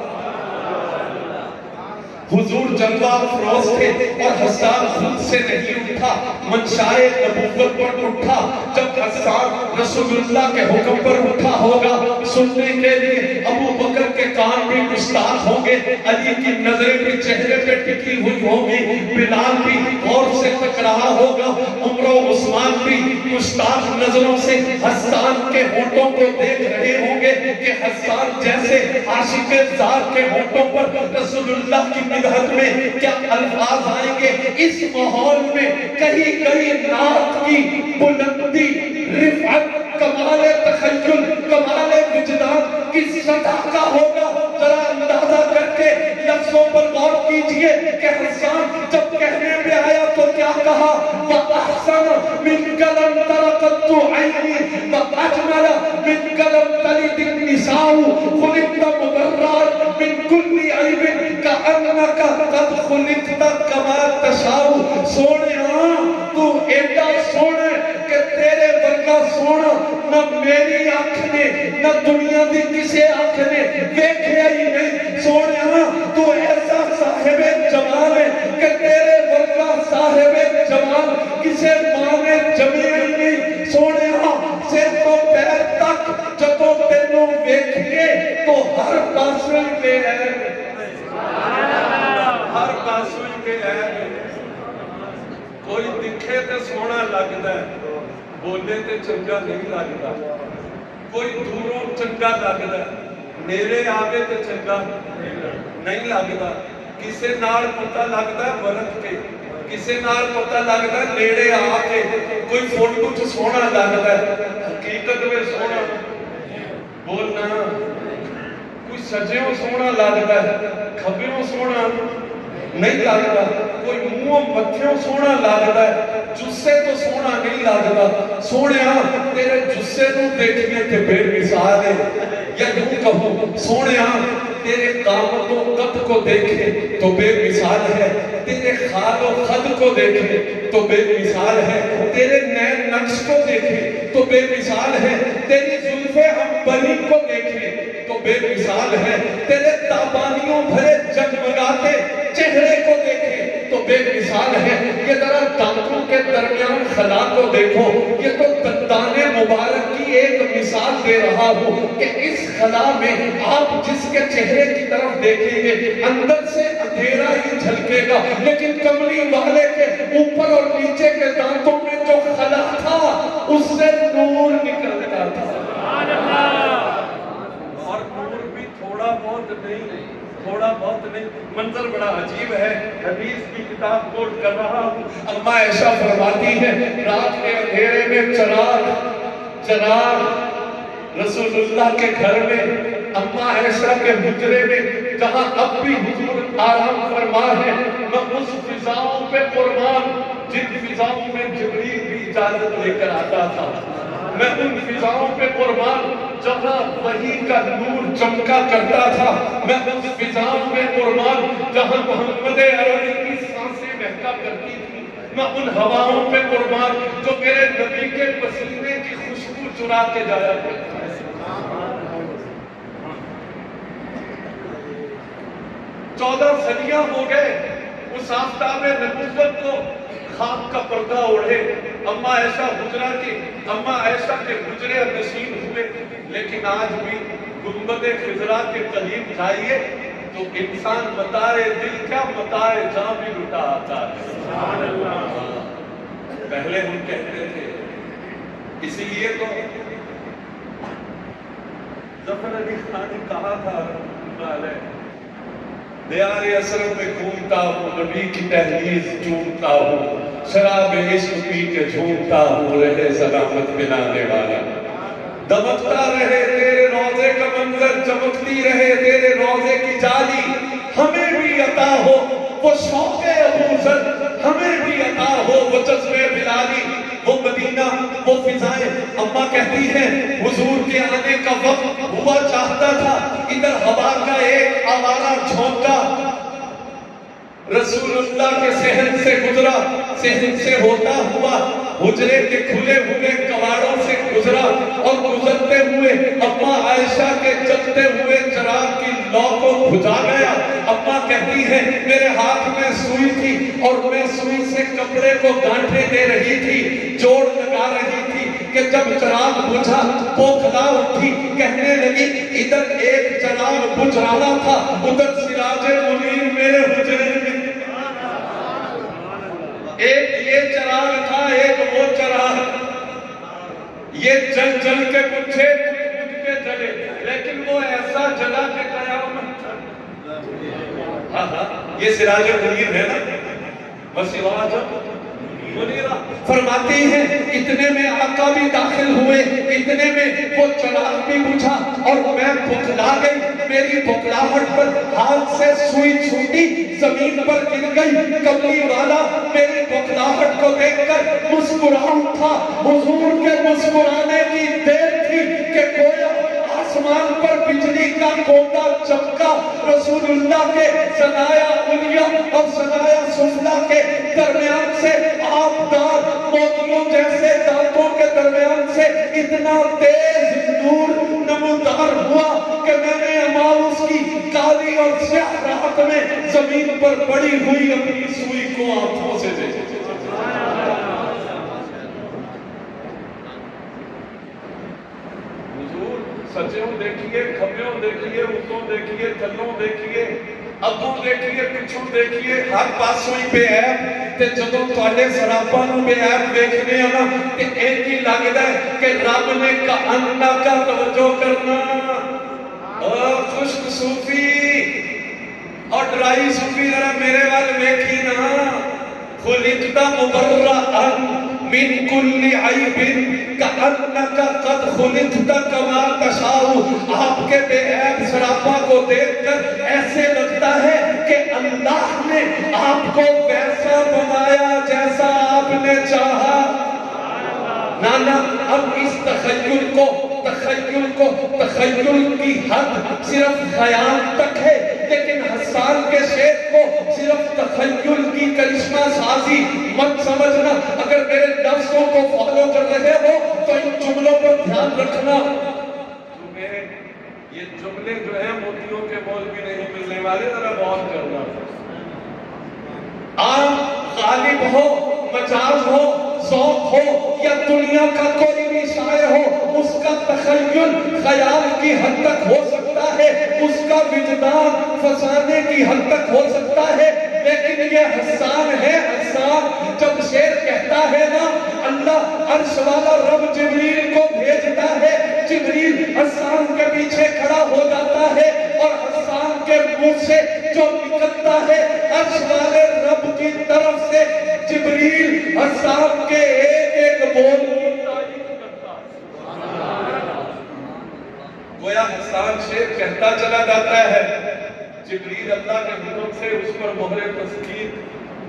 حضور جلوہ افروز تھے اور حسان خود سے نہیں اٹھا منشائے نبوت پر اٹھا جب حسان رسول اللہ کے حکم پر اٹھا ہوگا سننے کے لیے ابو بکر مشتاق ہوں گے، علی کی نظریں بھی چہرے پہ ٹکی ہوئی ہوں گی، بلال بھی غور سے تک رہا ہوگا، عمر و عثمان بھی مشتاق نظروں سے حسان کے ہونٹوں کو دیکھ رہے ہوں گے کہ حسان جیسے عاشق ذات کے ہونٹوں پر رسول اللہ کی مدحت میں کیا الفاظ آئیں گے۔ اس ماحول میں کہیں کہیں نعت کی بلندی، رفعت، کمال تخیل، کمال وجدان کی سطح کا ہوگا۔ ذرا اندازہ کر کے لفظوں پر غور کیجئے کہ حسان جب کہنے پہ آیا تو کیا کہا؟ وَأَحْسَنَ مِنْكَ لَمْ تَرَ قَطُّ عَيْنِي وَأَجْمَلَ مِنْكَ لَمْ تَلِدِ النِّسَاءُ خُلِقْتَ مُبَرًّا مِنْ كُلِّ عَيْبٍ كَأَنَّكَ قَدْ خُلِقْتَ كَمَا تَشَاءُ۔ سونیا تو ایڈا سونا کہ تیرے ورگا سونا نہ میری آنکھ نے نہ دنیا دی کسی آنکھ نے دیکھیا ہی نہیں۔ سونیا تو ایسا صاحب جمال ہے کہ تیرے ورگا صاحب جمال کسی ماں نے جمعی ہی نہیں۔ سونیا سر تو پیر تک جدوں تینوں ویکھیے تو ہر پاسویں بے عیب، ہر پاسویں بے عیب۔ کوئی دکھے تے سونا لگدا ہے، بولے تے چنگا نہیں لگدا، کوئی دوروں چنگا لگدا ہے، میرے آگے تے چنگا نہیں لگدا۔ کسے نال پتہ لگدا ہے ورت کے، کسے نال پتہ لگدا ہے نیڑے آ کے، کوئی فوٹو چ سونا لگدا ہے، حقیقت میں سونا بولنا، کوئی سجیوں سونا لگدا ہے، کھبیوں سونا نہیں لگدا، کوئی منہ متھیوں سونا لگدا ہے، جسے تو سونا نہیں لگدا۔ سونیا تیرے جسے تو دیکھیے تے بے مثال ہے، یا یوں کہوں سونیا تیرے قامت و قد کو دیکھے تو بے مثال ہے، تیرے خال و خد کو دیکھے تو بے مثال ہے، تیرے نین نقش کو دیکھے تو بے مثال ہے، تیری زلف عنبری کو دیکھے تو بے مثال ہے، تیرے تابانیوں بھرے جگمگاتے چہرے کو دیکھے تو بے مثال ہے۔ یہ ذرا دانتوں کے درمیان خلا کو دیکھو، یہ تو دندان مبارک کی ایک مثال دے رہا ہوں کہ اس خلا میں آپ جس کے چہرے کی طرف دیکھیں گے اندر سے اندھیرا ہی جھلکے گا، لیکن کملی والے کے اوپر اور نیچے کے دانتوں میں جو خلا تھا اس سے نور نکلتا تھا، اور نور بھی تھوڑا بہت نہیں، تھوڑا بہت نہیں۔ منظر بڑا عجیب ہے، حدیث کی کتاب کوٹ کر رہا ہوں، اماں عائشہ فرماتی ہے رات کے اندھیرے میں چراغ رسول اللہ کے گھر میں، اماں عائشہ کے حجرے میں جہاں اب بھی حضور آرام فرما ہے، میں اس فضاؤں پہ قربان جن فضاؤں میں جبریل بھی اجازت لے کر آتا تھا، میں ان فضاؤں پہ قربان جہاں وحی کا نور چمکا کرتا تھا، میں ان فضاؤں پہ قربان جہاں محمد عربی کی سانسیں مہکا کرتی تھی، میں ان ہواؤں پہ قربان جو میرے نبی کے پسینے کی خوشبو چرا کے جایا کرتی ہے۔ 14 صدیاں ہو گئے اس آفتاب نبوت کو خواب کا پردہ اوڑھے، اماں عائشہ حجرہ کی، اماں عائشہ کے حجرے نشین ہوئے، لیکن آج بھی گنبد خضرا کے قریب جائیے تو انسان متاع دل کیا متاع جاں بھی لٹا آتا ہے۔ سبحان اللہ۔ پہلے ہم کہتے تھے، اسی لیے تو ظفر علی خان نے کہا تھا دیار اسرم میں گھومتا ہوں، نبی کی تحلیز چومتا ہوں، شراب عشق پی کے جھومتا ہوں، رہے سلامت بنانے والا، دمکتا رہے تیرے روضے کا منظر، چمکتی رہے تیرے روضے کی جالی، ہمیں بھی عطا ہو وہ شوق ابوذر، ہمیں بھی عطا ہو وہ جذب بلالی، وہ مدینہ وہ فضائیں۔ اماں کہتی ہیں حضور کے آنے کا وقت ہوا چاہتا تھا، ادھر ہوا کا ایک آوارہ جھونکا رسول اللہ کے صحن سے گزرا، صحن سے ہوتا ہوا حجرے کے کھلے ہوئے کواڑوں سے گزرا، اور گزرتے ہوئے اماں عائشہ کے جلتے ہوئے چراغ کی لو کو بجھا گیا۔ اماں کہتی ہے میرے ہاتھ میں سوئی تھی اور میں سوئی سے کپڑے کو گانٹھے دے رہی تھی، جوڑ لگا رہی تھی کہ جب چراغ بجھا بوکھلا اٹھی، کہنے لگی ادھر ایک چراغ بجھ رہا تھا، ادھر سراج منیر میرے حجرے میں، ایک یہ چراغ تھا ایک وہ چراغ، یہ جل جل کے بجھے بجھ کے جلے، لیکن وہ ایسا جلا کہ قیامت، یہ سراج منیر ہے نا، وسراج منیرہ۔ فرماتے ہیں اتنے میں آقا بھی داخل ہوئے، اتنے میں وہ چراغ بھی بجھا اور میں بھکلا گئی، میری بھکلاہٹ پر ہاتھ سے سوئی چھوٹی زمین پر گر گئی، کملی والا میری بھکلاہٹ کو دیکھ کر مسکرا اٹھا، حضور کے مسکرانے کی دیر تھی کہ گویا آسمان پر بجلی کا گوندا چمکا، رسول اللہ کے ثنایا علیہ اور ثنایا سفلی کے درمیان سے آبدار موتیوں جیسے دانتوں کے درمیان سے اتنا تیز نور نمودار ہوا کہ میں نے اماؤس کی کالی اور سیاہ رات میں زمین پر پڑی ہوئی اپنی سوئی کو آنکھوں سے دیکھا۔ سچوں دیکھئے، کھبیوں دیکھئے، اتوں دیکھئے، تھلوں دیکھئے، اگوں دیکھئے، پچھوں دیکھئے، ہر پاسوں ہی بے عیب، تے جدوں تواڈے سراپاں نوں بے عیب ویکھنے ہاں نا تے انج ہی لگدا ہے کہ رب نے کہنا کا توجہ کرنا، خشک صوفی اور ڈرائی صوفی ذرا میرے وال ویکھی نا، خلقت مبرأ من کل عیب کأنک قد خلقت کما تشاء۔ آپ کے بے عیب سراپا کو دیکھ کر ایسے لگتا ہے کہ اللہ نے آپ کو ویسا بنایا جیسا آپ نے چاہا۔ نانا اب اس تخیل کی حد صرف خیال تک ہے، لیکن حسان کے شیخ کو صرف تخیل کی کرشمہ سازی مت سمجھنا۔ اگر میرے لفظوں کو فالو کر رہے ہو تو ان جملوں پر دھیان رکھنا۔ یہ جملے جو ہیں موتیوں کے بول بھی نہیں ملنے والے، ذرا غور کرنا۔ آپ غالب ہو، مجاز ہو، ذوق ہو یا دنیا کا کوئی بھی شاعر ہو، اس کا تخیل خیال کی حد تک ہو سکتا ہے، اس کا وجدان فسانے کی حد تک ہو سکتا ہے، لیکن یہ حسان ہے۔ حسان جب شعر کہتا ہے نا، اللہ عرش والا رب جبریل کو بھیجتا ہے، جبریل حسان کے پیچھے کھڑا ہو جاتا ہے اور حسان کے منہ سے جو نکلتا ہے عرش والے رب کی طرف سے، جبریل حسان کے ایک ایک بول کی تعریف کرتا ہے۔ گویا حسان شعر کہتا چلا جاتا ہے، جبریل اللہ کے حکم سے اس پر مہر تصدیق۔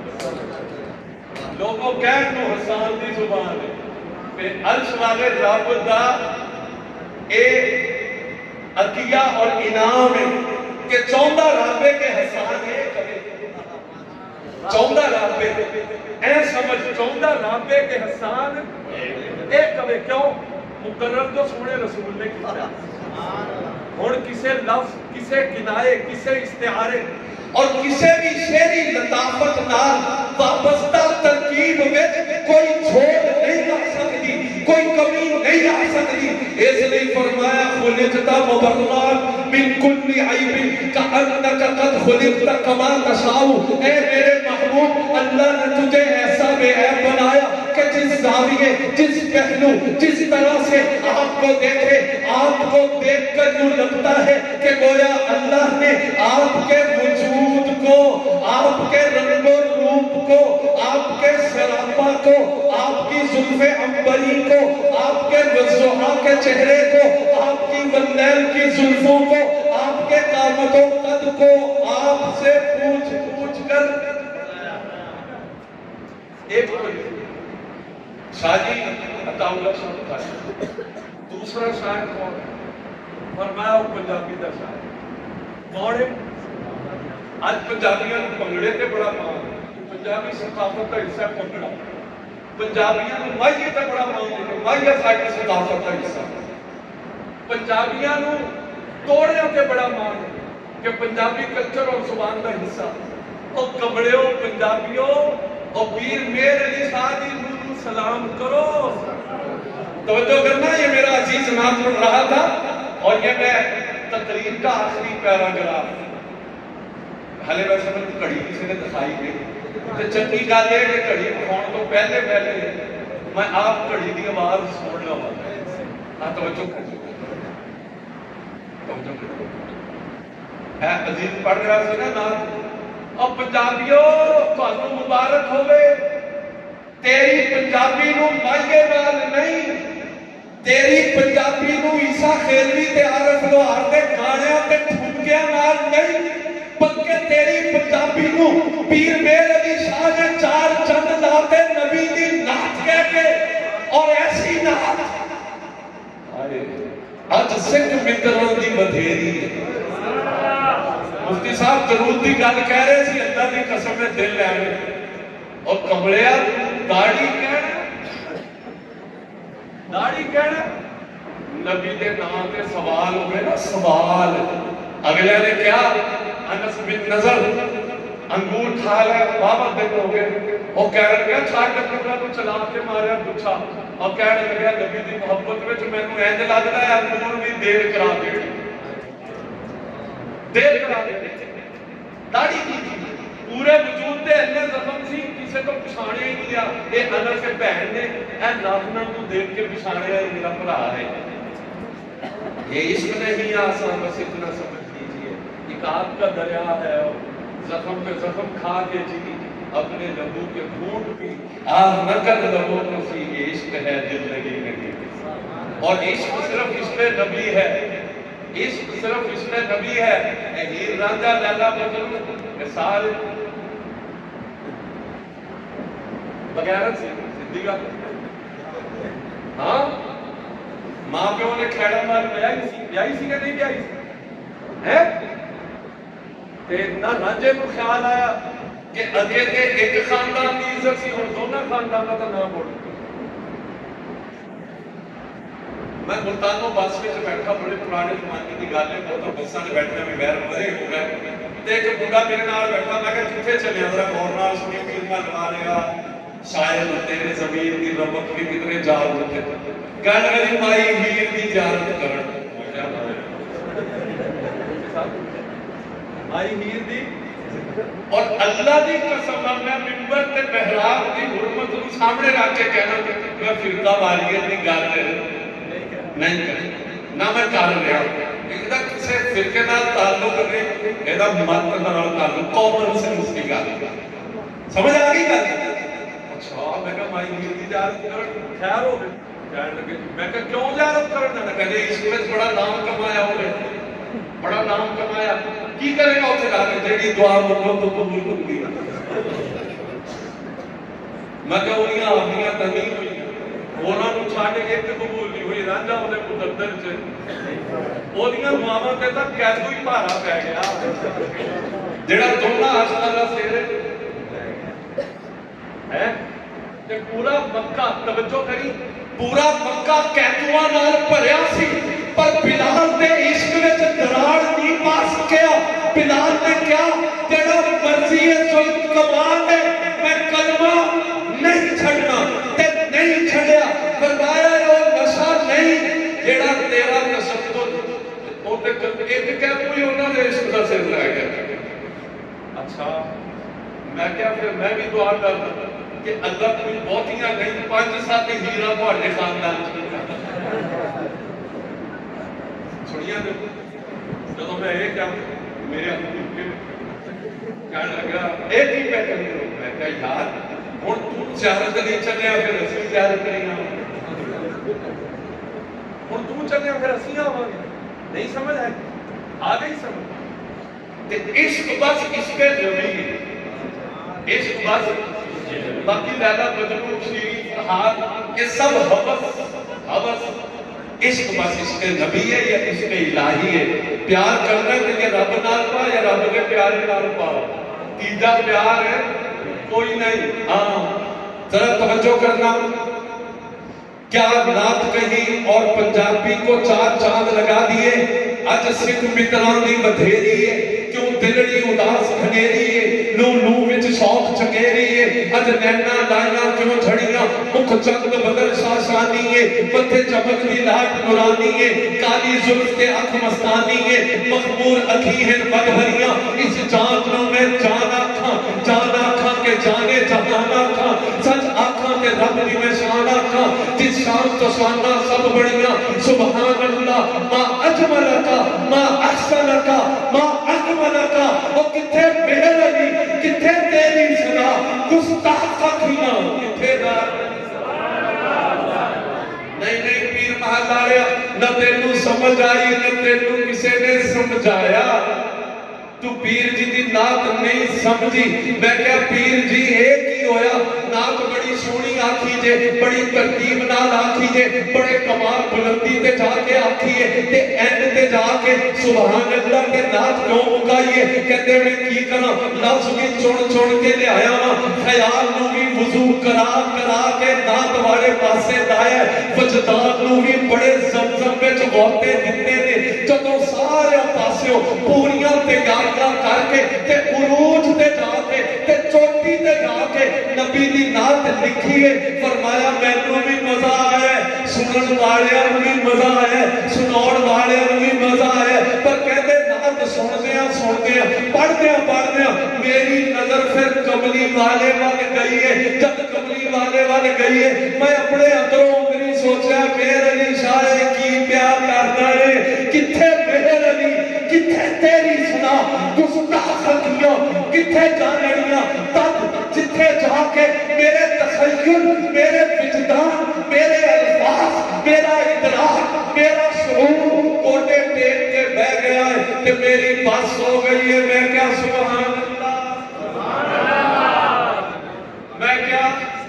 لوگوں کہہ تو حسان دی زبان ہے کہ عرش والے رب دا اے عطیہ اور انعام ہے کہ چوندہ رابے کے حسان ہے کرے، چوندہ رابے اے سمجھ، چوندہ رابے کے حسان اے کرے، کیوں؟ مقرر تو سونے رسول نے کیا اور کسے لفظ، کسے کنائے، کسے استعارے اور کسے بھی شعری لطافت نال وابستہ ترکیب وچ کوئی چھوڑ نہیں آ سکتی، کوئی کمی نہیں آ سکتی۔ اس لیے فرمایا خلقت مبرأ من کل عیب کأنک قد خلقت کما تشاء۔ اے میرے محبوب، اللہ نے تجھے ایسا بے عیب بنایا کہ جس زاویے، جس پہلو، جس طرح سے آپ کو دیکھے، آپ کو دیکھ کر یوں لگتا ہے کہ گویا اللہ نے آپ کے وجود کو، آپ کے رنگ و روپ کو، آپ کے سراپا کو، آپ کی زلف عنبری کو، آپ کے وضحا کے چہرے کو، آپ کی واللیل کی زلفوں کو، آپ کے قامت و قد کو آپ سے پوچھ پوچھ کر ایک شاہ جی عطا اللہ شاہ بخاری، دوسرا شاعر کون ہے؟ فرمایا وہ پنجابی دا شاعر کون ہے؟ آج پنجابیاں پنگڑے تے بڑا مان ہے، پنجابی ثقافت کا حصہ پنگڑا، پنجابیاں مائیے تے بڑا مان ہے، مائیے ساڈی ثقافت کا حصہ، پنجابیاں توڑیاں تے بڑا مان ہے کہ پنجابی کلچر اور زبان کا حصہ۔ اور کمڑیوں پنجابیوں اور پیر میر علی شاہ جی نور سلام کرو۔ توجہ کرنا، یہ میرا عزیز نام پڑھ رہا تھا اور یہ میں تقریر کا آخری پیراگراف. ہلے ویسے میں گھڑی کسی نے دکھائی گئی تو چنگی گل ہے کہ گھڑی دکھاؤ تو پہلے میں آپ گھڑی کی آواز سن لوا. توجہ عزیز پڑھ رہا سی نا نام. اور پنجابیو تانوں مبارک ہوے. تیری پنجابی نو مائیے نال نہیں، تیری پنجابی نو عیسیٰ خیلوی تے عارف لوہار دے گانیاں تے ٹھمکیاں نال نہیں، بلکہ تیری پنجابی نو پیر میر علی شاہ نے 4 چند لاتے نبی دی نعت کہہ کے، اور ایسی نعت اج سکھ متروں دی بدھیری ہے. مفتی صاحب درود دی گل کہہ رہے سی، اللہ دی قسم میں دل لے آئے. اور کمڑیا داڑھی کہنا، داڑھی کہنا نبی دے نام تے سوال ہوئے نا، سوال. اگلے نے کیا انس بن نظر انگور کھا لیا بابا دن ہو گئے. وہ کہنے لگا چھاٹ ٹکڑا تو چلا کے ماریا پوچھا، اور کہنے لگا نبی دی محبت وچ مینوں انج لگدا ہے انگور بھی دیر کرا دے، دیر کرا دے. داڑھی کی پورے وجود دے اتنے زخم سی کسی کو پچھاڑیا ہی نہیں گیا. یہ انس کے بہن نے اے نافنا کو دیکھ کے پچھاڑیا یہ میرا بھرا ہے. یہ عشق نہیں آسان، بس اتنا سمجھ لیجیے ایک آگ کا دریا ہے، اور زخم پہ زخم کھا کے جی اپنے لبوں کے گھونٹ پی آہ نکل لبوں کو سی. یہ عشق ہے دل لگی نہیں. اور عشق صرف عشق نبی ہے، عشق صرف عشق نبی ہے. ہیر رانجھا لیلا مجنون مثال بغیرت سدھی گل. ہاں ماں پیو نے کھیڑا مار بیائی سی کہ نہیں بیائی سی ہے. نہ رانجھے کو خیال آیا کہ اگے کے ایک خاندان کی عزت سی اور دونوں خاندانوں کا نام بول. میں ملتانوں بس میں بیٹھا، بڑے پرانے زمانے کی گل ہے، بہت بساں میں بیٹھنے میں بیر مزے ہو گئے. ایک بڑا میرے نال بیٹھا، میں کہ کتنے چلے ذرا غور نال سنی فلماں لگا لیا. شاید تیرے زمین کی رمق بھی کتنے جال ہوتے گل کری مائی ہیر کی زیارت کرن. مائی ہیر دی اور اللہ دی قسم میں منبر تے محراب دی حرمت نو سامنے رکھ کے کہنا میں فرقہ واریت دی گل نہیں کریں نہ میں کر رہا. یہ کسی فرقے نال تعلق نہیں، یہ مت نال تعلق، کامن سینس کی گل. سمجھ آ گئی گل؟ اچھا میں کہا مائی ہیر دی زیارت کرن خیر ہو گئی. کہنے لگے میں کہا کیوں زیارت کرنا؟ کہتے اس میں بڑا نام کمایا ہوگا، بڑا نام کمایا. کی کرے گا اسے جا کے جیڑی دعا منگو تو قبول ہوگی. میں کہا انہاں آدمیاں تنظیم ہوئی انہاں نوں چھڈ کے ایک قبول نہیں ہوئی. رانجھا اودے مقدر چ اودیاں دعاواں تے تک کیدو ہی بھارا پی گیا جیڑا دونوں ہسپتالاں سیرے ہے. تے پورا مکہ توجہ کری، پورا مکہ قیدیاں نال بھریا سی، پر بلال دے عشق وچ دراڑ نہیں پا سکیا. بلال نے کیا جڑا مرضی ہے ذوالفقار کمال نے میں کلمہ نہیں چھڑنا تے نہیں چھڑیا. فرمایا وہ نشہ نہیں جڑا تیرا تشدد او تے ایک کہ کوئی انہاں دے عشق دا سر لے گیا. اچھا میں کیا پھر میں بھی دعا کردا کہ اللہ کوئی بہتیاں نہیں 5-7 ہیرا تہاڈے خاندان چ سنیا. جب میں یہ کیا میرے کہنے لگا ایک ہی پہ کریں گے. میں کہا یار ہوں تو زیارت نہیں چلے پھر اسی زیارت کریں گے. ہوں تو چلے پھر اسی آواں گے. نہیں سمجھ آئی؟ آ گئی سمجھ. عشق بس عشق نبی، عشق بس. باقی لیلا مجنون شیرین فرحات یہ سب حوث عشق بس عشق نبی ہے یا عشق الہی ہے. پیار کرنا ہے کہ رب نال پا یا رب کے پیارے نال پاؤ. تیجا پیار ہے کوئی نہیں. ہاں ذرا توجہ کرنا. کیا نعت کہی اور پنجابی کو 4 چاند لگا دیے. اج سکھ متران دی بدھیری ہے، کیوں دلڑی اداس کھنیری ہے، لو لو وچ شوق چکیری ہے. اج وچ نैना लाइयां क्यों झड़ियां मुख चंद बदल शाशानी है मथे चमक दी लाट नूरानी है काली जुल्फ ते अख मस्तानी है मखमूर अखी है मगहरियां इस जान नु मैं जान आखा के जाने जहान आखा सच आखा के रब दी मैं शान आखा जिस शान तो शाना सब बढ़िया सुभान अल्लाह मा अजमलका मा अहसनका मा अकमलका ओ किथे मेहर अली किथे तेरी सना गुस्ताख अखियां किथे दार नहीं पीर महादारिया न तेनू समझ आई न तेनू किसी ने समझाया तू पीर जी दी नात नहीं समझी मैं क्या पीर जी एक ही होया नात बड़ी सोहनी आखी जे बड़ी तरतीब नाल आखी जे बड़े कमाल बुलंदी ते जाके आखी है ते एंड ते जाके सुभान अल्लाह के नात क्यों मुकाईए कहते मैं की करा लफ्ज भी चुन के ले आया वा ख्याल नु भी वुजू करा के नात वाले पासे लाया वजदान नु भी बड़े जमजम विच गौते दिते ने जदों सारे पासियों पूरियां तैयारियां करके ते उरूज ते जाके ते चोटी ते जाके नबी दी नात लिखी है फरमाया मैनू भी मजा आया सुनन वालियां नू भी मजा आया सुनाउण वालियां नू भी मजा आया पर कहते नात सुनदे पढ़दे मेरी नजर फिर कमली वाले वल गई है जब कमली वाले वल गई है मैं अपने अंदरों अंदरी सोचा मेहर अली शाह की प्यार करदा है किथे मेहर अली किथे तेरी सुना गुस्ताख अखियां किथे जानड़ियां तब जिथे जाके मेरे तखय्युल मेरे विजदान मेरे अल्फाज मेरा इदराक मेरा शऊर कोटे टेक के बह गया है कि मेरी बस हो गई है मैं क्या सुभान अल्लाह मैं क्या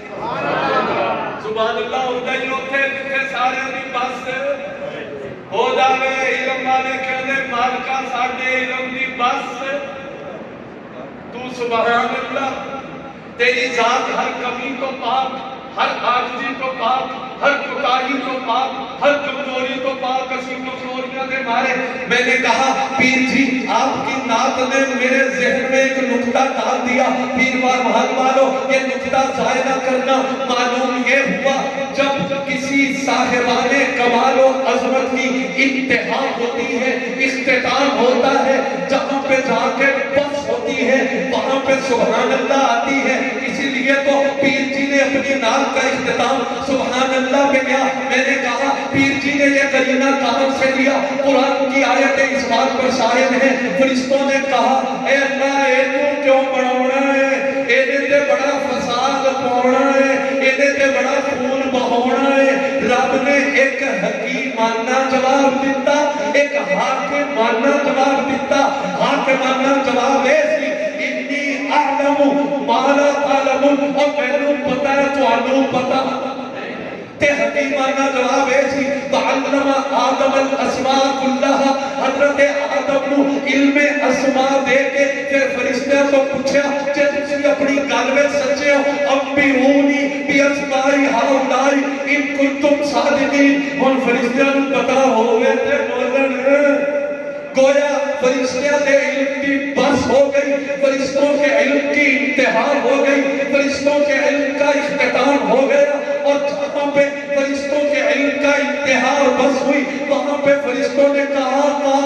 सुभान अल्लाह होंदा ही उत्थे जिथे सारे दी बस हो जावे इल्म वाले कहते मालका साडे इल्म दी बस तू सुभान अल्लाह तेरी जात हर कमी तो पाक हर आजिजी तो पाक हर कोताही तो पाक हर कमजोरी तो पाक असी कमजोरियां दे मारे मैंने कहा पीर जी आपकी नात ने मेरे ज़हन में एक नुक्ता डाल दिया पीर महल वालों ये नुक्ता ज़ाया न करना मालूम ये हुआ जब किसी साहिबाने कमाल और अजमत की इंतहा होती है इख्तिताम होता है जहां पे जाके बस होती है वहां पे सुभान अल्लाह आती है इसीलिए तो पीर जी ने अपनी नात का इख्तिताम सुभान अल्लाह पे किया मैंने कहा पीर जी ने ये करीना कहां से लिया कुरान की आयतें इस बात पर शाहिद हैं फरिश्तों ने कहा ए अल्लाह एनू क्यों बनाउणा है एदे ते बड़ा फसाद पाउणा है एदे ते बड़ा खून बहाउणा है रब ने एक हकीमाना जवाब दिता एक हाकिमाना जवाब दिता हाकिमाना जवाब है इन्नी अअलमु मा ला तालमुन और मैनू पता है तुहानू पता ते हकीमाना जवाब है सी तअल्लमा आदम अल अस्मा कुल्लहा हजरत आदम नु इल्म अस्मा दे के फिर फरिश्तियां तो पूछया जे तुसी अपनी गल में सच्चे हो अम्बिऊनी बि अस्माई हाउलाई इन कुंतुम सादिकीन हुन फरिश्तियां नु पता होवे ते बोलन गोया फरिश्तियां के इल्म की बस हो गई फरिश्तों के इल्म की इंतहा हो गई फरिश्तों के इल्म का इख्तिताम हो गया और जहां पे फरिश्तों के इल्म का इंतहा और बस हुई वहां पे फरिश्तों ने कहा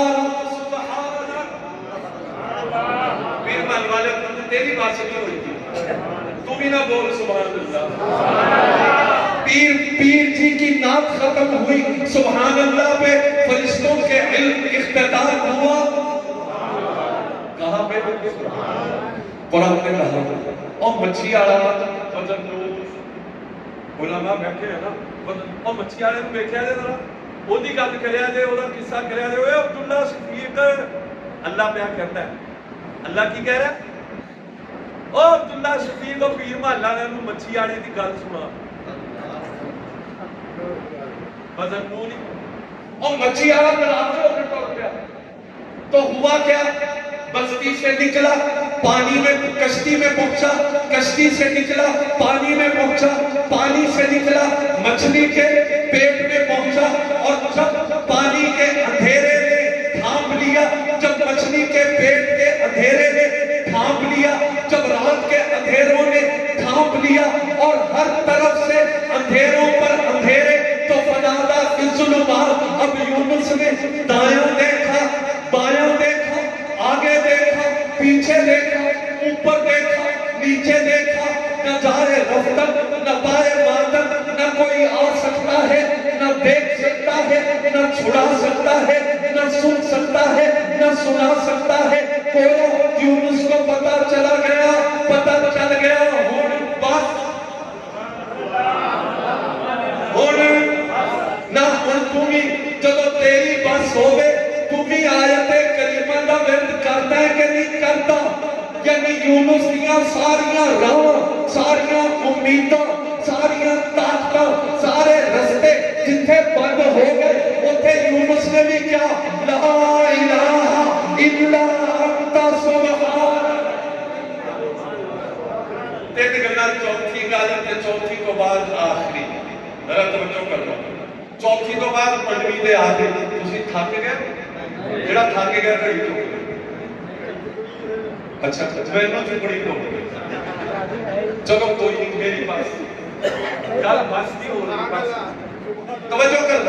पीर महल वाले तेरी बात से नहीं हुई तू भी ना बोल सुभान अल्लाह पीर जी की नात खत्म हुई सुभान अल्लाह पे फरिश्तों के इल्म इख्तिताम हुआ कहां पे कुरान ने कहा और मच्छी वाला वजन उलमा बैठे है ना और मच्छी वाले ਨੂੰ ਵੇਖਿਆ ਜੇ ਜ਼ਰਾ ਉਹਦੀ ਗੱਲ ਕਰਿਆ ਜੇ ਉਹਦਾ ਕਿੱਸਾ ਕਰਿਆ ਜੇ ਓਏ ਅਬਦੁੱਲਾ ਸ਼ਫੀਕ ਅੱਲਾਹ ਪਿਆ ਕਹਿੰਦਾ ਅੱਲਾਹ ਕੀ ਕਹਿ ਰਿਹਾ ਓ ਅਬਦੁੱਲਾ ਸ਼ਫੀਕ ਉਹ ਪੀਰ ਮਹੱਲਾ ਵਾਲਿਆਂ ਨੂੰ ਮੱਛੀ ਵਾਲੇ ਦੀ ਗੱਲ ਸੁਣਾ वजन पूरी और मच्छी वाला नाराज होकर टूट गया तो हुआ क्या बस्ती से निकला पानी में कश्ती में पहुंचा कश्ती से निकला पानी में पहुंचा पानी से निकला मछली के पेट में पहुंचा और जब पानी के अंधेरे ने थाम लिया जब मछली के पेट के अंधेरे ने थाम लिया जब रात के अंधेरों ने ڈھانپ لیا اور ہر طرف سے اندھیروں پر اندھیرے. تو فنادا فی الظلمات. اب یونس نے دایاں دیکھا, بایاں دیکھا, آگے دیکھا, پیچھے دیکھا, اوپر دیکھا, نیچے دیکھا. نہ جائے رفتن, نہ پائے ماتن, نہ کوئی آ سکتا ہے, نہ دیکھ سکتا ہے, نہ چھڑا سکتا ہے, نہ سن سکتا ہے, نہ سنا سکتا ہے. کویا یونس کو پتا چلا گیا, پتا چل گیا. بس نہ تمہیں جدو تیری بس ہوئے تمہیں آیت کریمہ دا ورد کرتا ہے کہ نہیں کرتا. یعنی یونس دیاں ساریاں راہ, ساریاں امیداں, ساریاں طاقتاں, سارے رستے جتھے بند ہو گئے اتھے یونس نے بھی کیا, لا الہ الا انت سبحان. تین گلا چوتھی گل تے چوتھی تو بعد آخری ذرا توجہ کرنا. چوتھی تو بعد پنجویں دے آخر تسی تھک گئے, جڑا تھک گیا کئی تو اچھا میں جو بڑی تو چلو کوئی نہیں, میری بس گل بس نہیں ہو رہی. بس توجہ کرنا.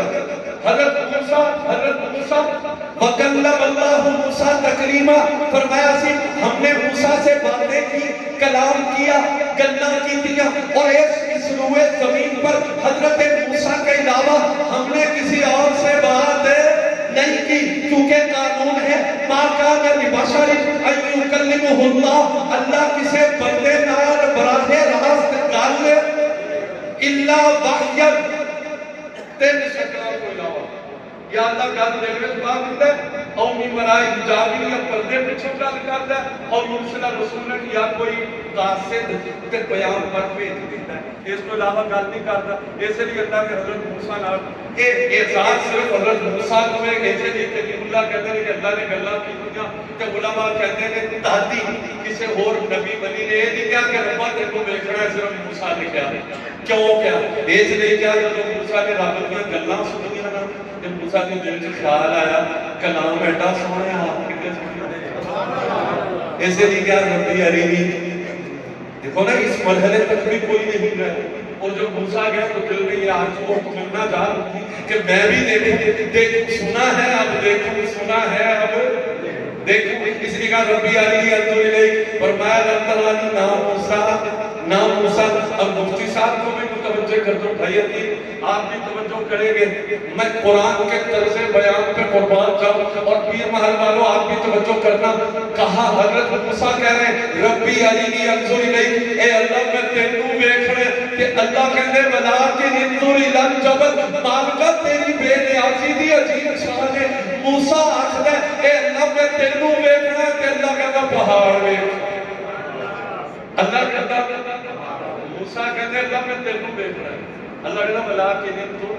حضرت موسیٰ وَكَلَّمَ اللَّهُ موسیٰ تکلیما. فرمایا سی ہم نے موسیٰ سے باتیں کی, کلام کیا, گلہ کی دیا, اور اس روئے زمین پر حضرت موسیٰ کے علاوہ ہم نے کسی اور سے بات نہیں کی, کیونکہ قانون ہے مَا كَانَ لِبَشَرٍ أَن يُكَلِّمَهُ اللَّهُ. اللہ کسے بندے نال براہ راست گل الا وحیًا, تین شکلوں کو علاوہ یا اللہ گل دے وچ بات کرتا ہے, اور من ورائے حجاب یا پردے پیچھے گل کرتا ہے, اور مرسل رسول یا کوئی قاصد تے بیان پر بھیج دیتا ہے. اس کو علاوہ گل نہیں کرتا. اس لیے اللہ نے حضرت موسیٰ نال اعزاز صرف حضرت موسیٰ کو ہے. اس لیے کلیم اللہ کہتے ہیں کہ اللہ نے گلاں کیتیاں تے علماء کہتے ہیں کہ تہدی کسی اور نبی ولی نے یہ نہیں کہا کہ ربا تیرے کو دیکھنا ہے, صرف موسیٰ نے کیا. کیوں کیا؟ اس لیے کیا جب موسیٰ نے رب دیا گلاں سنیاں نا تے موسیٰ کے دل وچ خیال آیا کلام ایڈا سوہنا ہے, آپ کتنے سوہنے. اس لیے کیا ربی علیمی دیکھو نا, اس مرحلے تک بھی کوئی نہیں رہا. اور جو موسیٰ گیا تو دل میں یہ آج کو ملنا جا رہی کہ میں بھی دیکھوں سنا ہے, اب دیکھوں سنا ہے, اب دیکھوں. اس لیے کہا ربی علی انظر فرمایا لن ترانی نام موسیٰ. اب مفتی صاحب کو بھی متوجہ کر دو, بھائی آپ بھی توجہ کریں گے. میں قرآن کے طرز بیان پہ قربان جاؤں, اور پیر محل والوں آپ بھی توجہ کرنا. کہا حضرت موسیٰ کہہ رہے ہیں ربی علی انظر الیک, اے اللہ میں تینوں دیکھ رہے کہ اللہ کہتے ہیں ولیکن انظر الی الجبل, مالکہ تیری بے نیازی دی عجیب شان ہے. موسیٰ آخر ہے اے اللہ میں تینوں دیکھ رہا کہ اللہ کہتا پہاڑ دیکھ. اللہ کہتا موسیٰ کہتے ہیں اللہ میں تینوں دیکھ رہا ہے. اللہ کہتا ولیکن انظر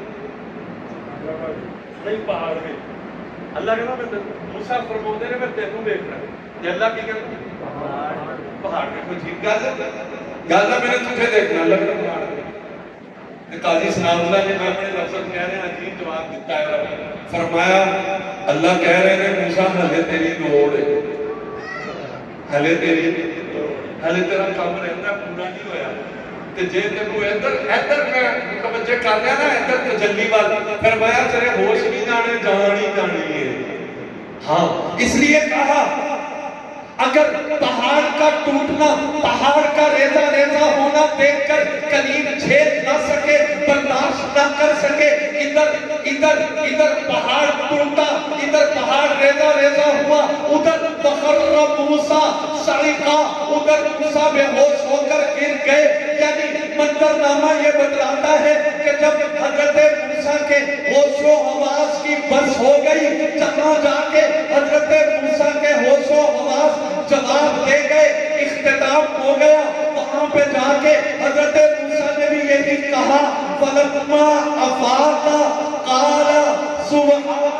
نہیں پہاڑ میں. اللہ کہتا میں موسیٰ فرماتے ہیں میں تینوں دیکھ رہا ہوں. یہ اللہ کی کہتا پہاڑ میں کوئی جھیل گل ہے, میں نے تجھے دیکھنا. اللہ کہتا پہاڑ میں. قاضی سلام اللہ نے اپنے لفظ کہہ رہے ہیں عجیب جواب دیتا ہے. فرمایا اللہ کہہ رہے ہیں موسیٰ ہلے تیری لوڑ ہے, ہلے تیرا کام رہتا ہے, پورا نہیں ہویا. جے تینوں ادھر میں متوجہ کر لیا نا, ادھر تجلی والا, فرمایا تیرے ہوش نہیں جانے, جان ہی جانی ہے. ہاں اس لیے کہا اگر پہاڑ کا ٹوٹنا, پہاڑ کا ریزہ ریزہ ہونا دیکھ کر کلیم جھیل نہ سکے, برداشت نہ کر سکے, ادھر پہاڑ ٹوٹا, ادھر پہاڑ ریزہ ریزہ ہوا, ادھر فخر موسیٰ صعقا, ادھر موسیٰ بے ہوش ہو کر گر گئے. یعنی منظرنامہ یہ بتلاتا ہے کہ جب حضرت موسیٰ کے ہوش و حواس کی بس ہو گئی, جہاں جا کے حضرت موسیٰ کے ہوش و حواس جواب دے گئے, اختتام ہو گیا, وہاں پہ جا کے حضرت موسیٰ نے بھی یہی کہا فَلَمَّا أَفَاقَ قَالَ سُبْحَانَ.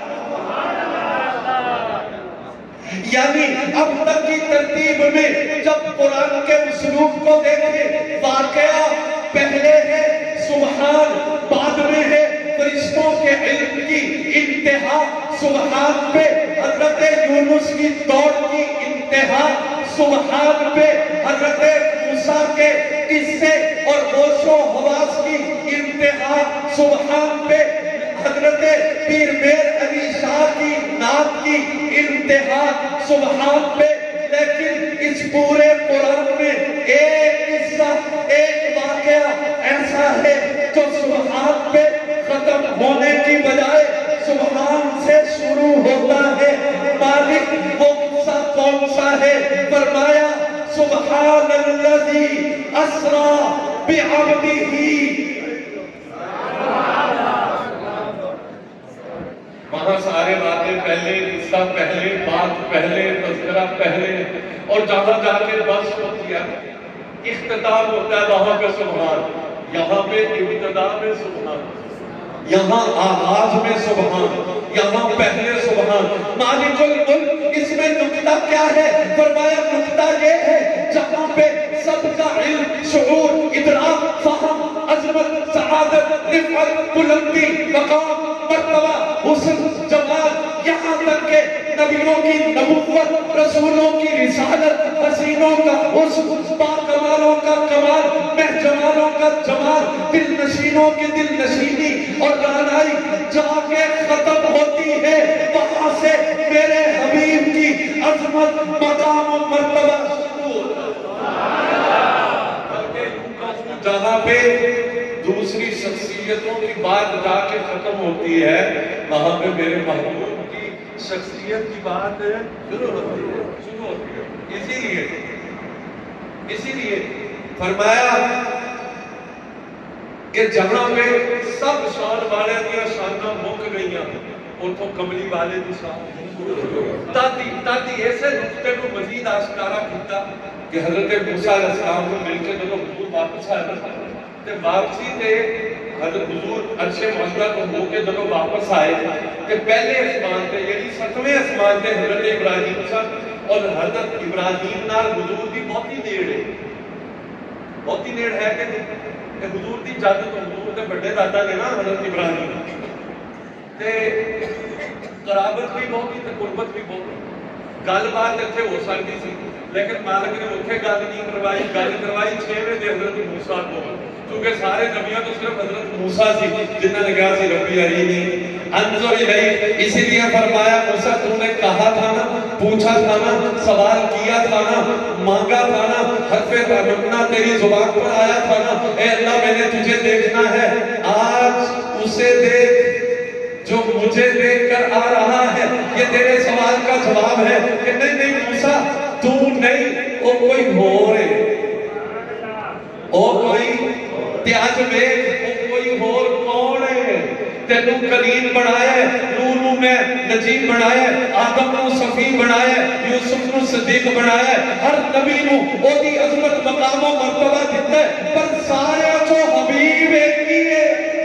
یعنی اب تک کی ترتیب میں جب قرآن کے اسلوب کو دیکھیں, واقعہ پہلے ہے, سبحان بعد میں ہے, فرشتوں کے علم کی انتہا سبحان پہ, حضرت یونس کی دوڑ کی انتہا سبحان پہ, حضرت موسیٰ کے قصے اور ہوش و حواس کی انتہا سبحان پہ، حضرت پیر میر علی شاہ کی نعت کی انتہا سبحان پہ، لیکن اس پورے قرآن میں ایک قصہ، ایک واقعہ ایسا ہے جو سبحان پہ ختم ہونے کی بجائے سبحان سے شروع ہوتا ہے۔ مالک وہ قصہ کون سا ہے؟ فرمایا سبحان الذی اسریٰ بعبدہ، وہاں سارے باتیں پہلے، قصہ پہلے، بات پہلے، تذکرہ پہلے، اور جہاں جا کے بس ہوتی ہے اختتام ہوتا ہے وہاں پہ سبحان، یہاں پہ ابتدا میں سبحان، یہاں آغاز میں سبحان، یہاں پہلے سبحان۔ مالک الملک، اس میں نکتہ کیا ہے؟ فرمایا نکتہ یہ ہے جہاں پہ سب کا علم، شعور، ادراک، فہم، عظمت، سعادت، رفعت، بلندی، مقام، مرتبہ، حسن، جمال، یہاں تک کہ نبیوں کی نبوت، رسولوں کی رسالت، حسینوں کا حسن، باکمالوں کا کمال، محجمالوں کا جمال، دل نشینوں کی دل نشینی اور رانائی جا کے ختم ہوتی ہے، وہاں سے میرے حبیب کی عظمت، مقام و مرتبہ شروع ہوتا ہے۔ جہاں پہ دوسری شخصیتوں کی بات جا کے ختم ہوتی ہے، وہاں پہ میرے محبوب کی شخصیت کی بات شروع ہوتی ہے۔ اسی لیے فرمایا کہ جہاں پہ سب شان والے دیا شانہ مک گئیاں، اتھوں کملی والے دی شان تاتی ایسے نقطے کو مزید آشکارا کیتا کہ حضرت موسیٰ علیہ السلام کو مل کے دونوں حضور واپس آئے، تے واپسی تے حضرت حضور اچھے معاملہ کو ہو کے دونوں واپس آئے کہ پہلے اسمان تے یعنی 7ویں اسمان تے حضرت ابراہیم صاحب اور حضرت ابراہیم نال حضور دی بہتی نیڑ ہے، بہتی نیڑ ہے کہ حضور دی جد تو حضور دے بڑے دادا نے نا حضرت ابراہیم تے قرابت بھی بہت ہی تے قربت بھی بہت ہی، گل بات اتنے ہو سکتی سی لیکن مالک نے اتنے گل نہیں کروائی، گل کروائی 6ویں دے حضرت موسیٰ کو، کیونکہ سارے نبیوں تو صرف حضرت موسیٰ سی جنہوں نے کہا سی ربی ارینی انظر الیک، اسی لیے فرمایا موسیٰ تم نے کہا تھا نا، پوچھا تھا نا، سوال کیا تھا نا، مانگا تھا نا، حرف تمنا تیری زبان پر آیا تھا نا، اے اللہ میں نے تجھے دیکھنا ہے، آج اسے دیکھ جو مجھے دیکھ کر آ رہا ہے، یہ تیرے سوال کا جواب ہے کہ نہیں موسیٰ تو نہیں، وہ کوئی ہو رہے، وہ کوئی تیاج میں، وہ کوئی ہور کون ہے، تینوں کلیم بنایا، نو میں نجیب بنایا، آدم نو صفی بنایا، یوسف نو صدیق بنایا، ہر نبی نو او دی عظمت مقام و مرتبہ دیتا ہے، پر سارے جو حبیب ایک ہی ہے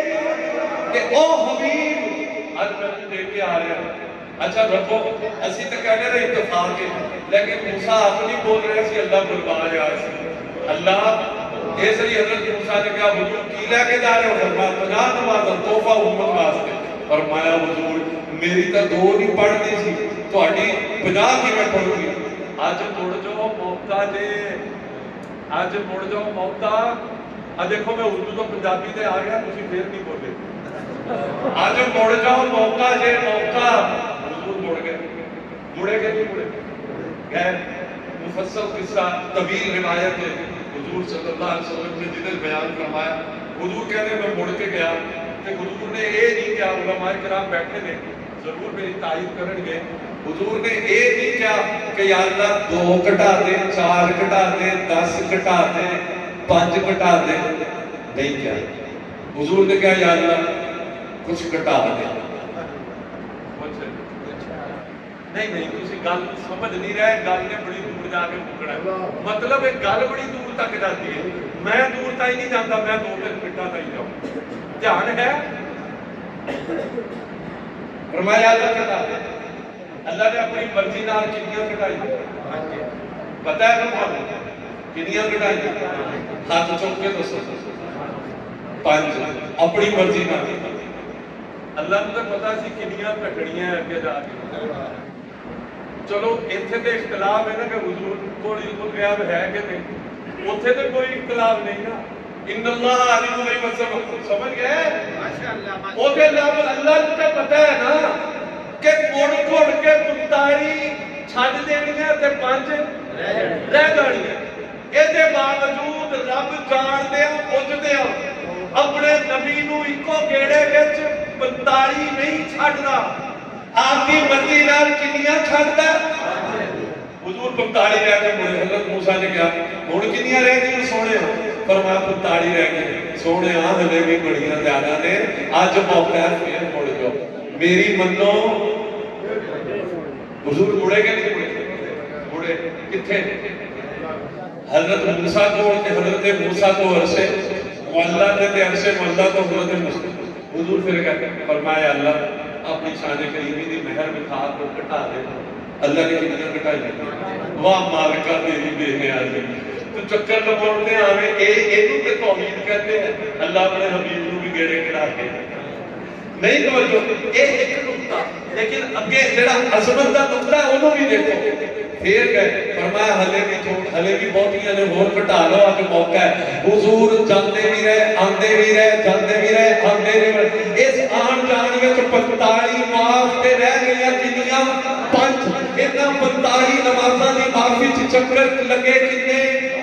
کہ او حبیب آج میں دیکھ کے آ رہے ہیں۔ اچھا رکھو اسی تو کہنے رہے اتفاق کے، لیکن موسیٰ اپنی بول رہے ہیں اللہ بلوا رہا ہے، اللہ اس لیے حضرت موسیٰ نے کہا حضور کی لے کے جا رہے ہو؟ فرمایا 50 نمازاں تحفہ امت واسطے۔ فرمایا حضور میری تو 2 نہیں پڑھنی سی، تہاڈی 50 کی میں پڑھوں گی۔ اج مڑ جاؤ موقع دے، اج مڑ جاؤ موقع، دیکھو میں اردو تو پنجابی تے آ گیا، تسی پھر نہیں بولے، آج مڑ جاؤ موقع جے موقع، حضور مڑ گئے، مڑے گئے نہیں مڑے گئے، مفصل قصہ طویل روایت ہے، حضور صلی اللہ علیہ وسلم نے جدھر بیان فرمایا، حضور کہنے میں مڑ کے گیا کہ حضور نے اے نہیں کیا، علماء کرام بیٹھے نے ضرور میری تائید کرن گے، حضور نے اے نہیں کیا کہ یا اللہ 2 کٹا دے، 4 کٹا دے، 10 کٹا دے، 5 کٹا دے، نہیں کیا، حضور نے کہا یا اللہ کچھ کٹا دے، نہیں تسی گل سمجھ نہیں رہے، گل نے بڑی دور جا کے مکنا ہے، مطلب ایک گل بڑی دور تک جاتی ہے، میں دور تک ہی نہیں جانتا، میں 2-3 منٹاں تک ہی جاؤں، دھیان ہے۔ فرمایا اللہ کٹا دے، اللہ نے اپنی مرضی نال کنیاں کٹائی، پتہ ہے نا کنیاں کٹائی، ہاتھ چوک کے دسو 5 اپنی مرضی نال، اللہ نے پتا سی کنیاں کٹنیاں اگے جا کے، چلو اتنے تو اختلاف ہے نا کہ حضور کو علم الغیب ہے کہ نہیں، اتنے تو کوئی اختلاف نہیں نا. ان اللہ علیم غیب السماوات، سمجھ گئے؟ وہ کہ اللہ کو پتہ ہے نا کہ مڑ گھڑ کے 45 چھڈ دینیاں تے 5 رہ جانیاں. یہ باوجود رب جاندیا پوچھدیا اپنے نبی نو ایکو گیڑے وچ 45 نہیں چھڈدا. آپ کی مرضی نال کنیاں چھڈدا؟ حضور 45 رہ گئے. حضرت موسیٰ نے کہا ہن کنیاں رہ گئیں سونے؟ فرمایا 45 رہ گئے. سونے ہلے بھی بڑیاں زیادہ نے، اج موقع ہے پھر مڑ جاؤ میری منو. حضور مڑے گئے نہیں مڑے کتنے؟ حضرت موسیٰ کو حضرت موسیٰ کو عرصے معلّہ تے عرصے معلّہ تو حضرت موسیٰ. حضور پھر کہتے فرمایا اللہ اپنی شان کریمی دی مہر بکھا کو کٹا دے. اللہ نے کتنا کٹائی ہے؟ واہ مالکہ تیری بے نیازی. تو چکر لگاتے آوے اینو تے توحید کہتے ہیں. اللہ اپنے حبیب نو بھی گیڑے کٹا کے نہیں توجہ. ایک نقطہ لیکن اگے جڑا عظمت دا نقطہ ہے انہوں بھی دیکھو. پھر گئے فرمایا ہلے بھی بہتیاں نے ہور بٹا لو آج موقع ہے. حضور جاندے بھی رہے آندے بھی رہے جاندے بھی رہے آندے بھی رہے. اس آن جان وچ 45 معاف تے رہ گئیاں کنیاں 5. انہاں 45 نمازاں دی معافی چ چکر لگے کنے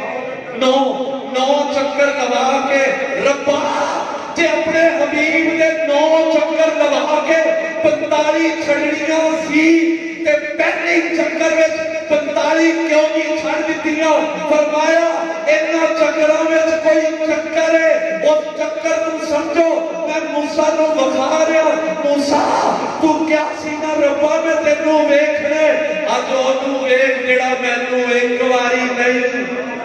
9 چکر لگا کے ربا جے اپنے حبیب دے 9 چکر لگا کے 45 چھڑنیاں سی تے پہلے چکر وچ 45 کیوں نہیں چھڑ دتیاں؟ فرمایا انہاں چکراں وچ کوئی چکر ہے اس چکر نوں سمجھو. میں موسیٰ نوں وکھا رہا موسیٰ تو کیا سینہ ربا میں تینوں ویکھ لے اج اونوں ویکھ جڑا مینوں ایک واری نہیں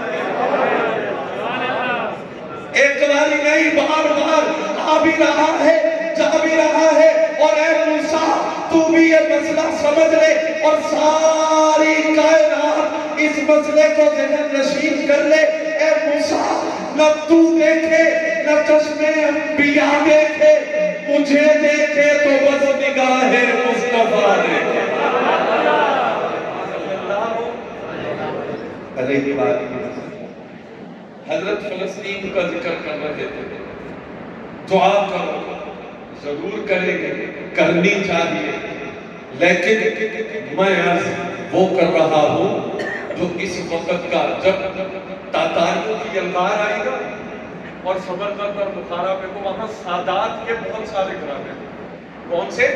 ایک باری نہیں بار بار آ بھی رہا ہے جا بھی رہا ہے. اور اے موسیٰ تو بھی یہ مسئلہ سمجھ لے اور ساری کائنات اس مسئلے کو ذہن نشین کر لے. اے موسیٰ نہ تو دیکھے نہ چشمے انبیاء دیکھے، مجھے دیکھے تو بس نگاہ مصطفیٰ دیکھے. علیہ وآلہ حضرت فلسطین کا ذکر کر رہے تھے. دعا کرو ضرور کریں گے، کرنی چاہیے، لیکن میں عرض وہ کر رہا ہوں جو اس وقت کا جب تاتاریوں کی یلغار آئی گا اور سمرقند اور بخارا پہ تو وہاں سادات کے بہت سارے گھرانے ہیں. کون سے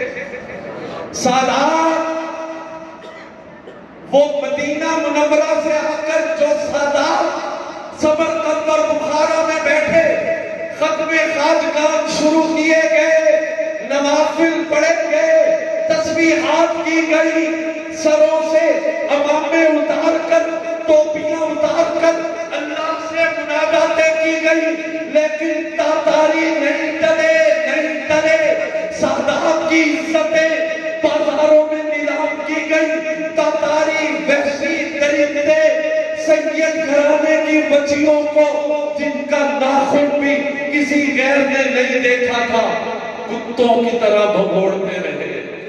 سادات؟ وہ مدینہ منورہ سے آ کر جو سادات سمرقند اور بخارا میں بیٹھے ختم خواجگان شروع کیے گئے، نوافل پڑھے گئے، تسبیحات کی گئی، سروں سے امامے اتار کر ٹوپیاں اتار کر اللہ سے مناجاتیں کی گئی، لیکن تاتاری نہیں ٹلے. سادات کی عزتیں بازاروں میں نیلام کی گئی. تاتاری وحشی درندے سید گھرانے کی بچیوں کو جن کا ناخن بھی کسی غیر نے نہیں دیکھا تھا کتوں کی طرح بھگوڑتے رہے.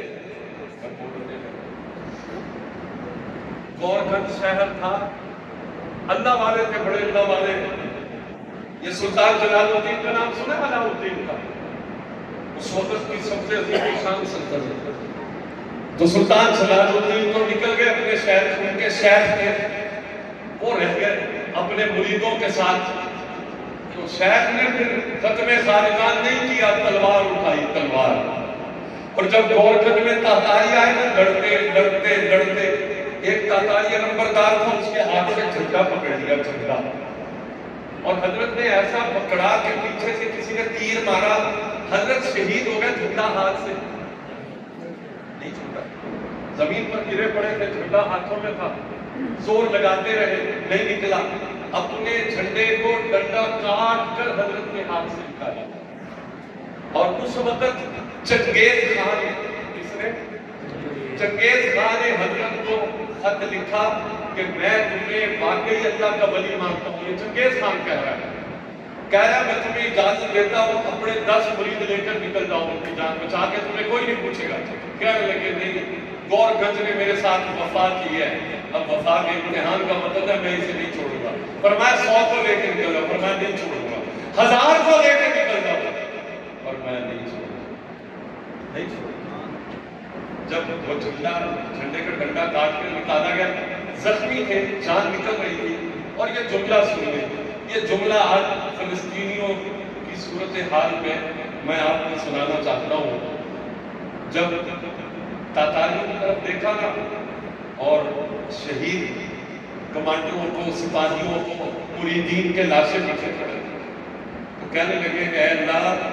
گورکھنڈ شہر تھا، اللہ والے تھے، بڑے اللہ والے. یہ سلطان جلال الدین کا نام سنا؟ علاء الدین کا اس وقت کی سب سے عظیم شان سلطنت. تو سلطان جلال الدین تو نکل گئے اپنے شہر، ان کے شہر تھے وہ رہ گئے اپنے مریدوں کے ساتھ. تو شیخ نے پھر ختم خارقان نہیں کیا، تلوار اٹھائی تلوار. اور جب گورکھنڈ میں تاتاری آئے نا لڑتے ایک تاتاری نمبردار تھا، اس کے ہاتھ سے جھنڈا پکڑ لیا جھنڈا. اور حضرت نے ایسا پکڑا کہ پیچھے سے کسی نے تیر مارا، حضرت شہید ہو گئے. جھنڈا ہاتھ سے نہیں چھوٹا، زمین پر گرے پڑے تھے، جھنڈا ہاتھوں میں تھا. زور لگاتے رہے نہیں نکلا. اپنے جھنڈے کو ڈنڈا کاٹ کر حضرت کے ہاتھ سے نکالا. اور اس وقت چنگیز خان، کس نے؟ چنگیز خان نے حضرت کو خط لکھا کہ میں تمہیں واقعی اللہ کا ولی مانتا ہوں. یہ چنگیز خان کہہ رہا ہے، کہہ رہا ہے میں تمہیں اجازت دیتا ہوں اپنے 10 مرید لے کر نکل جاؤ، ان کی جان بچا کے، تمہیں کوئی نہیں پوچھے گا. کہنے لگے نہیں گور گنج نے میرے ساتھ وفا کی ہے، اب وفا کے امتحان کا مطلب ہے میں اسے نہیں چھوڑوں گا، فرمایا 100 کو لے کے نکل جاؤ، فرمایا نہیں چھوڑوں گا، 1000 کو لے کے نکل جاؤ، فرمایا نہیں چھوڑوں گا، نہیں چھوڑوں گا۔ جب وہ جھنڈے کا ڈنڈا کاٹ کے نکالا گیا، زخمی تھے، جان نکل رہی تھی، اور یہ جملہ سنیے، یہ جملہ آج فلسطینیوں کی صورتحال میں آپ کو سنانا چاہتا ہوں۔ جب تاتاریوں کی طرف دیکھا نا اور شہید کمانڈروں کو، سپاہیوں کو، مریدین کے لاشیں پیچھے کھڑے تو کہنے لگے اے اللہ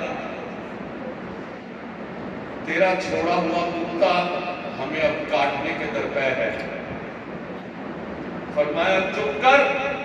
تیرا چھوڑا ہوا کتا ہمیں اب کاٹنے کے درپے ہے۔ فرمایا چپ کر،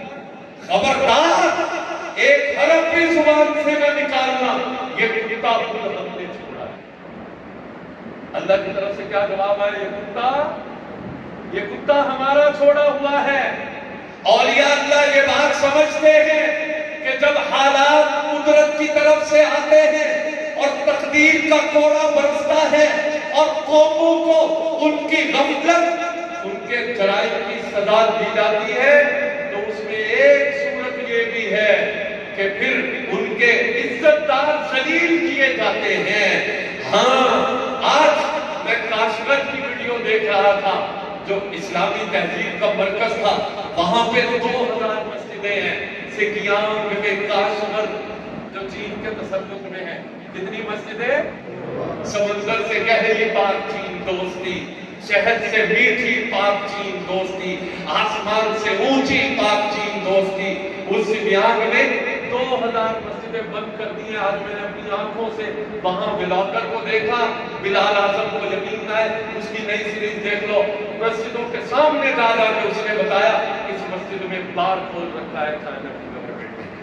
خبردار ایک حرف بھی زبان سے نہ نکالنا، یہ کتا خود ہم نے چھوڑا ہے۔ اللہ کی طرف سے کیا جواب ہے؟ یہ کتا ہمارا چھوڑا ہوا ہے۔ اولیاء اللہ یہ بات سمجھتے ہیں کہ جب حالات قدرت کی طرف سے آتے ہیں اور تقدیر کا کوڑا برستا ہے اور قوموں کو ان کی غفلت، ان کے جرائم کی سزا دی جاتی ہے، تو اس میں ایک صورت یہ بھی ہے کہ پھر ان کے عزت دار ذلیل کیے جاتے ہیں۔ ہاں آج میں کاشغر کی ویڈیو دیکھ رہا تھا جو اسلامی تہذیب کا مرکز تھا، وہاں پہ 2000 مسجدیں ہیں، سکیانگ میں کاشغر جو چین کے تسلط میں ہیں، کتنی مسجدیں؟ سمندر سے گہری پاک چین دوستی، شہد سے میٹھی پاک چین دوستی، آسمان سے اونچی پاک چین دوستی۔ اس سکیانگ نے 2000 مسجدیں بند کر دی ہیں۔ آج میں نے اپنی آنکھوں سے وہاں بلاگر کو دیکھا، بلال اعظم کو یقین آئے، اس کی نئی سیریز دیکھ لو، مسجدوں کے سامنے جا کے اس نے بتایا اس مسجد میں بار کھول رکھا ہے چائنا کی گورنمنٹ نے۔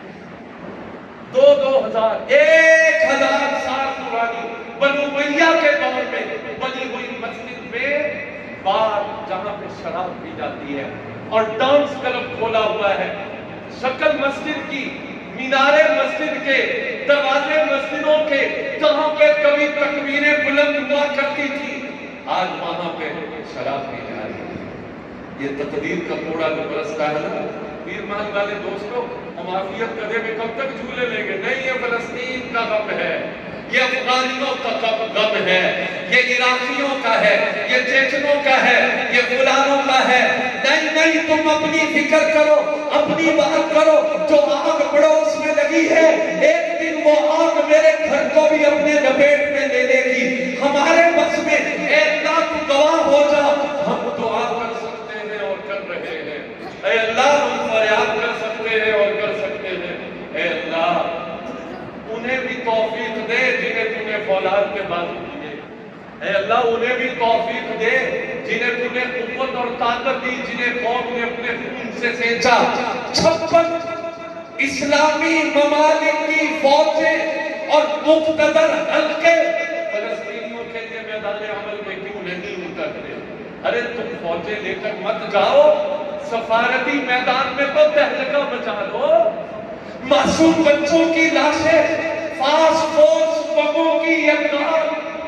2000 1000 سال پرانی بنو امیہ کے دور میں بنی ہوئی مسجد میں بار جہاں پہ شراب پی جاتی ہے اور ڈانس کلب کھولا ہوا ہے، شکل مسجد کی، مینارے مسجد کے، دروازے مسجدوں کے، جہاں پہ کبھی تکبیریں بلند ہوا کرتی تھی، آج وہاں پہ شراب پی جا رہی ہے۔ یہ تقدیر کا کوڑا جو برستا ہے نا، پیر محل والے دوستوں، ہم عافیت قدے میں کب تک جھولے لیں گے؟ نہیں، یہ فلسطین کا غم ہے، یہ افغانیوں کا غم ہے، یہ عراقیوں کا ہے، یہ چیچنوں کا ہے، یہ فلانوں کا ہے۔ نہیں، تم اپنی فکر کرو، اپنی بات کرو، جو آگ پڑوس میں لگی ہے ایک دن وہ آگ میرے گھر کو بھی اپنے لپیٹ میں لے لے گی۔ ہمارے بس میں اے اللہ تو گواہ ہو جا، ہم دعا کر سکتے ہیں اور کر رہے ہیں۔ اے اللہ ہم فریاد کر سکتے ہیں اور کر سکتے ہیں۔ اے اللہ انہیں بھی توفیق دے جنہیں تو نے فولاد کے بازو دیے۔ اے اللہ انہیں بھی توفیق دے جنہیں تو نے قوت اور طاقت دی، جنہیں قوم نے اپنے خون سے سینچا۔ 56 اسلامی ممالک کی فوجیں اور مقتدر حلقے فلسطینیوں کے لیے میدان عمل میں کیوں نہیں اترتے؟ ارے تم فوجیں لے کر مت جاؤ، سفارتی میدان میں تو تہلکہ مچا دو۔ معصوم بچوں کی لاشیں، فاسٹ فورس بموں کی یلغار،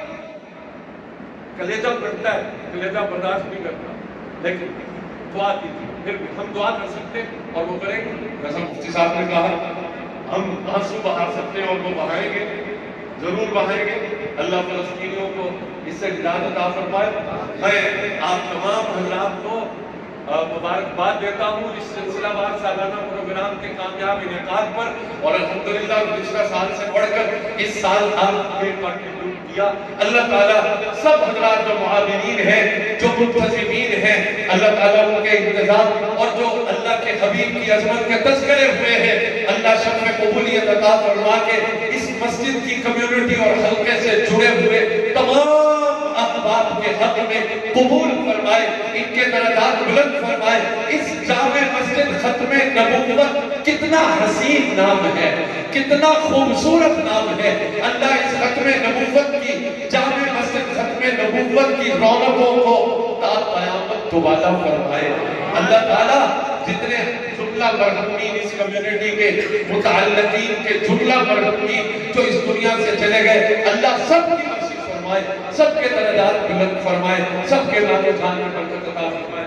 کلیجہ پڑتا ہے، کلیجہ برداشت نہیں کرتا، لیکن دعا کیجیے، پھر ہم دعا کر سکتے ہیں اور وہ کریں گے۔ جیسا مفتی صاحب نے کہا ہم آنسو بہا سکتے ہیں اور وہ بہائیں گے، ضرور بہائیں گے۔ اللہ فلسطینیوں کو اس سے ہدایت عطا فرمائے۔ میں آپ تمام حضرات کو مبارکباد دیتا ہوں اس سلسلہ وار سالانہ پروگرام کے کامیاب انعقاد پر، اور الحمدللہ گزشتہ سال سے بڑھ کر اس سال آپ نے کنٹریبیوٹ کیا۔ اللہ تعالیٰ سب حضرات جو معاونین ہیں، جو منتظمین ہیں، اللہ تعالیٰ ان کے انتظام اور جو اللہ کے حبیب کی عظمت کے تذکرے ہوئے ہیں، اللہ شرف قبولیت عطا فرما کے اس مسجد کی کمیونٹی اور حلقے سے جڑے ہوئے تمام احباب کے حق میں قبول فرمائے، ان کے درجات بلند فرمائے۔ اس جامع مسجد ختم نبوت کتنا حسین نام ہے، کتنا خوبصورت نام ہے۔ اللہ اس ختم نبوت کی، جامع مسجد ختم نبوت کی رونقوں کو تا قیامت دوبارہ فرمائے۔ اللہ تعالیٰ جتنے جملہ مرحومین اس کمیونٹی کے متعلقین کے جملہ مرحومین جو اس دنیا سے چلے گئے، اللہ سب کی فرمائے، سب کے درجات بلند فرمائے، سب کے مال و جان میں برکت عطا فرمائے۔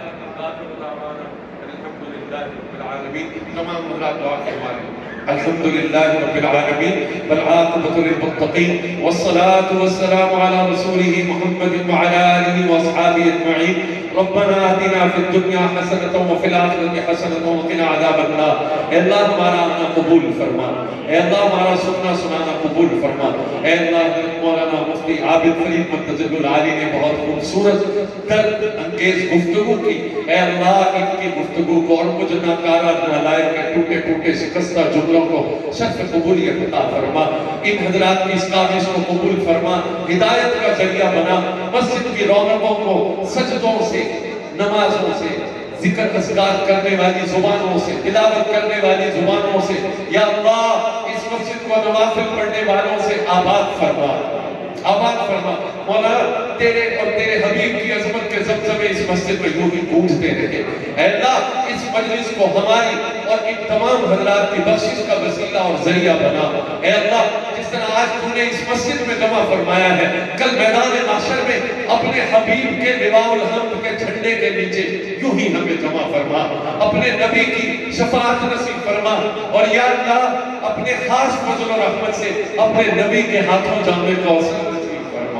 تمام حضرات دعا فرمائے۔ الحمد للہ رب العالمین والعاقبۃ للمتقین والصلاة والسلام على رسوله محمد وعلى آلہ واصحابہ اجمعین۔ ربنا آتنا فی الدنیا حسنۃ وفی الآخرۃ حسنۃ وقنا عذاب النار۔ اے اللہ ہمارا آنا قبول فرما، اے اللہ ہمارا سننا سنانا قبول فرما۔ اے اللہ مولانا مفتی عابد فرید منتظر العالی نے بہت خوبصورت درد انگیز گفتگو کی، اے اللہ ان کی گفتگو کو اور مجھ ناکارہ نالائق کے ٹوٹے ٹوٹے شکستہ جملوں کو شرف قبولیت عطا فرما۔ ان حضرات کی اس کاوش کو قبول فرما، ہدایت کا ذریعہ بنا، مسجد کی رونقوں کو سجدوں سے، نمازوں سے، ذکر اذکار کرنے والی زبانوں سے، تلاوت کرنے والی زبانوں سے، یا اللہ اس مسجد کو نوافل پڑھنے والوں سے آباد فرما، آباد فرما۔ مولا تیرے اور تیرے حبیب کی عظمت کے زمزمے اس مسجد میں یوں ہی گونجتے رہے۔ اے اللہ اس مجلس کو ہماری اور ان تمام حضرات کی بخشش کا وسیلہ اور ذریعہ بنا۔ اے اللہ جس طرح آج تو نے اس مسجد میں جمع فرمایا ہے، کل میدان محشر میں اپنے حبیب کے لواء الحمد کے جھنڈے کے نیچے یوں ہی ہمیں جمع فرما، اپنے نبی کی شفاعت نصیب فرما، اور یا اللہ اپنے خاص فضل و رحمت سے اپنے نبی کے ہاتھوں جامع کوثر نصیب فرما۔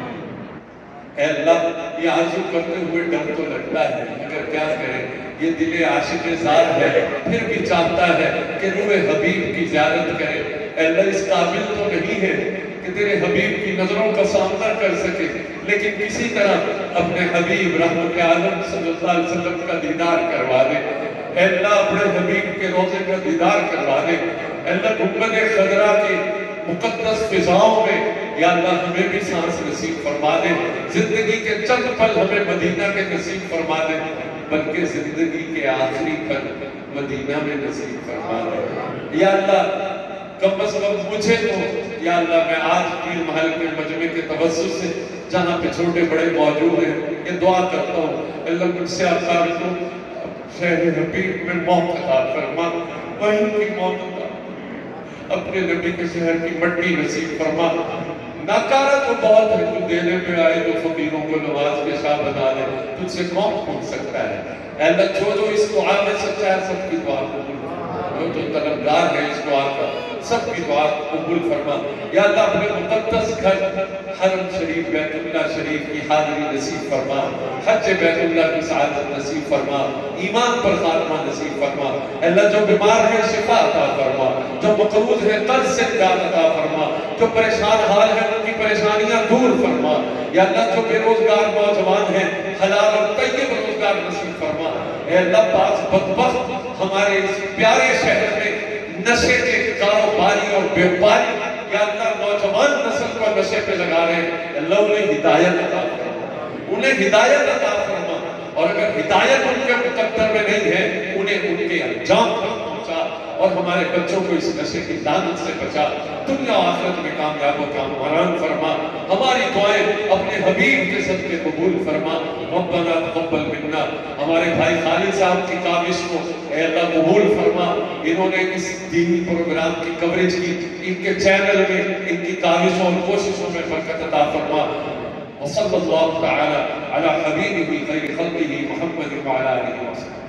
اے اللہ یہ عرض کرتے ہوئے ڈر تو لگتا ہے، مگر کیا کریں، یہ دل عاشق زار ہے، پھر بھی چاہتا ہے کہ روح حبیب کی زیارت کرے۔ اے اللہ اس قابل تو نہیں ہے کہ تیرے حبیب کی نظروں کا سامنا کر سکے، لیکن کسی طرح اپنے حبیب رحمت عالم صلی اللہ علیہ وسلم کا دیدار کروا دے۔ اے اللہ اپنے حبیب کے روضے کا دیدار کروا دے۔ اے اللہ گنبد خضرا کے مقدس فضاؤں میں یا اللہ ہمیں بھی سانس نصیب فرما دے، زندگی کے چند پل ہمیں مدینہ کے نصیب فرما دے، بلکہ زندگی کے آخری پل مدینہ میں نصیب فرما دے۔ یا اللہ کم از کم مجھے تو یا اللہ میں آج پیر محل کے مجمع کے توسط سے جہاں پہ چھوٹے بڑے موجود ہیں یہ دعا کرتا ہوں، اللہ مجھ سے آقا کو شہر حبیب میں موت عطا فرما، وہیں کی موت عطا، اپنے نبی کے شہر کی مٹی نصیب فرما۔ ناکارہ تو بہت ہے، تو دینے پہ آئے تو فقیروں کو نواز کے شاہ بنا دے، تجھ سے کون پوچھ سکتا ہے۔ اے اللہ جو اس دعا میں سچا ہے سب کی دعا قبول فرما، جو طلبگار ہے اس دعا کا سب کی دعا قبول فرما۔ یا اللہ اپنے مقدس گھر حرم شریف بیت اللہ شریف کی حاضری نصیب فرما، حج بیت اللہ کی سعادت نصیب فرما، ایمان پر خاتمہ نصیب فرما۔ اے اللہ جو بیمار ہے شفا عطا فرما، جو مقروض ہے قرض سے نجات عطا فرما، جو پریشان حال ہے ان کی پریشانیاں دور فرما۔ یا اللہ جو بے روزگار نوجوان ہیں حلال اور طیب روزگار نصیب فرما۔ اے اللہ بعض بدبخت ہمارے اس پیارے شہر میں نشے کے کاروباری اور بیوپاری یا اللہ نوجوان نسل کو نشے پہ لگا رہے ہیں، اللہ انہیں ہدایت عطا فرما، انہیں ہدایت عطا فرما، اور اگر ہدایت ان کے مقدر میں نہیں ہے انہیں ان کے انجام پر پہنچا، اور ہمارے بچوں کو اس نشے کی لعنت سے بچا، دنیا و آخرت میں کامیاب و کامران فرما۔ ہماری دعائیں اپنے حبیب کے صدقے قبول فرما۔ ربنا تقبل منا، ہمارے بھائی خالد صاحب کی کاوش کو اے اللہ قبول فرما، انہوں نے اس دینی پروگرام کی کوریج کی، ان کے چینل میں ان کی کاوشوں اور کوششوں میں برکت عطا فرما۔ وصلی اللہ تعالی علی حبیبہ خیر خلقہ محمد وعلی آلہ وسلم۔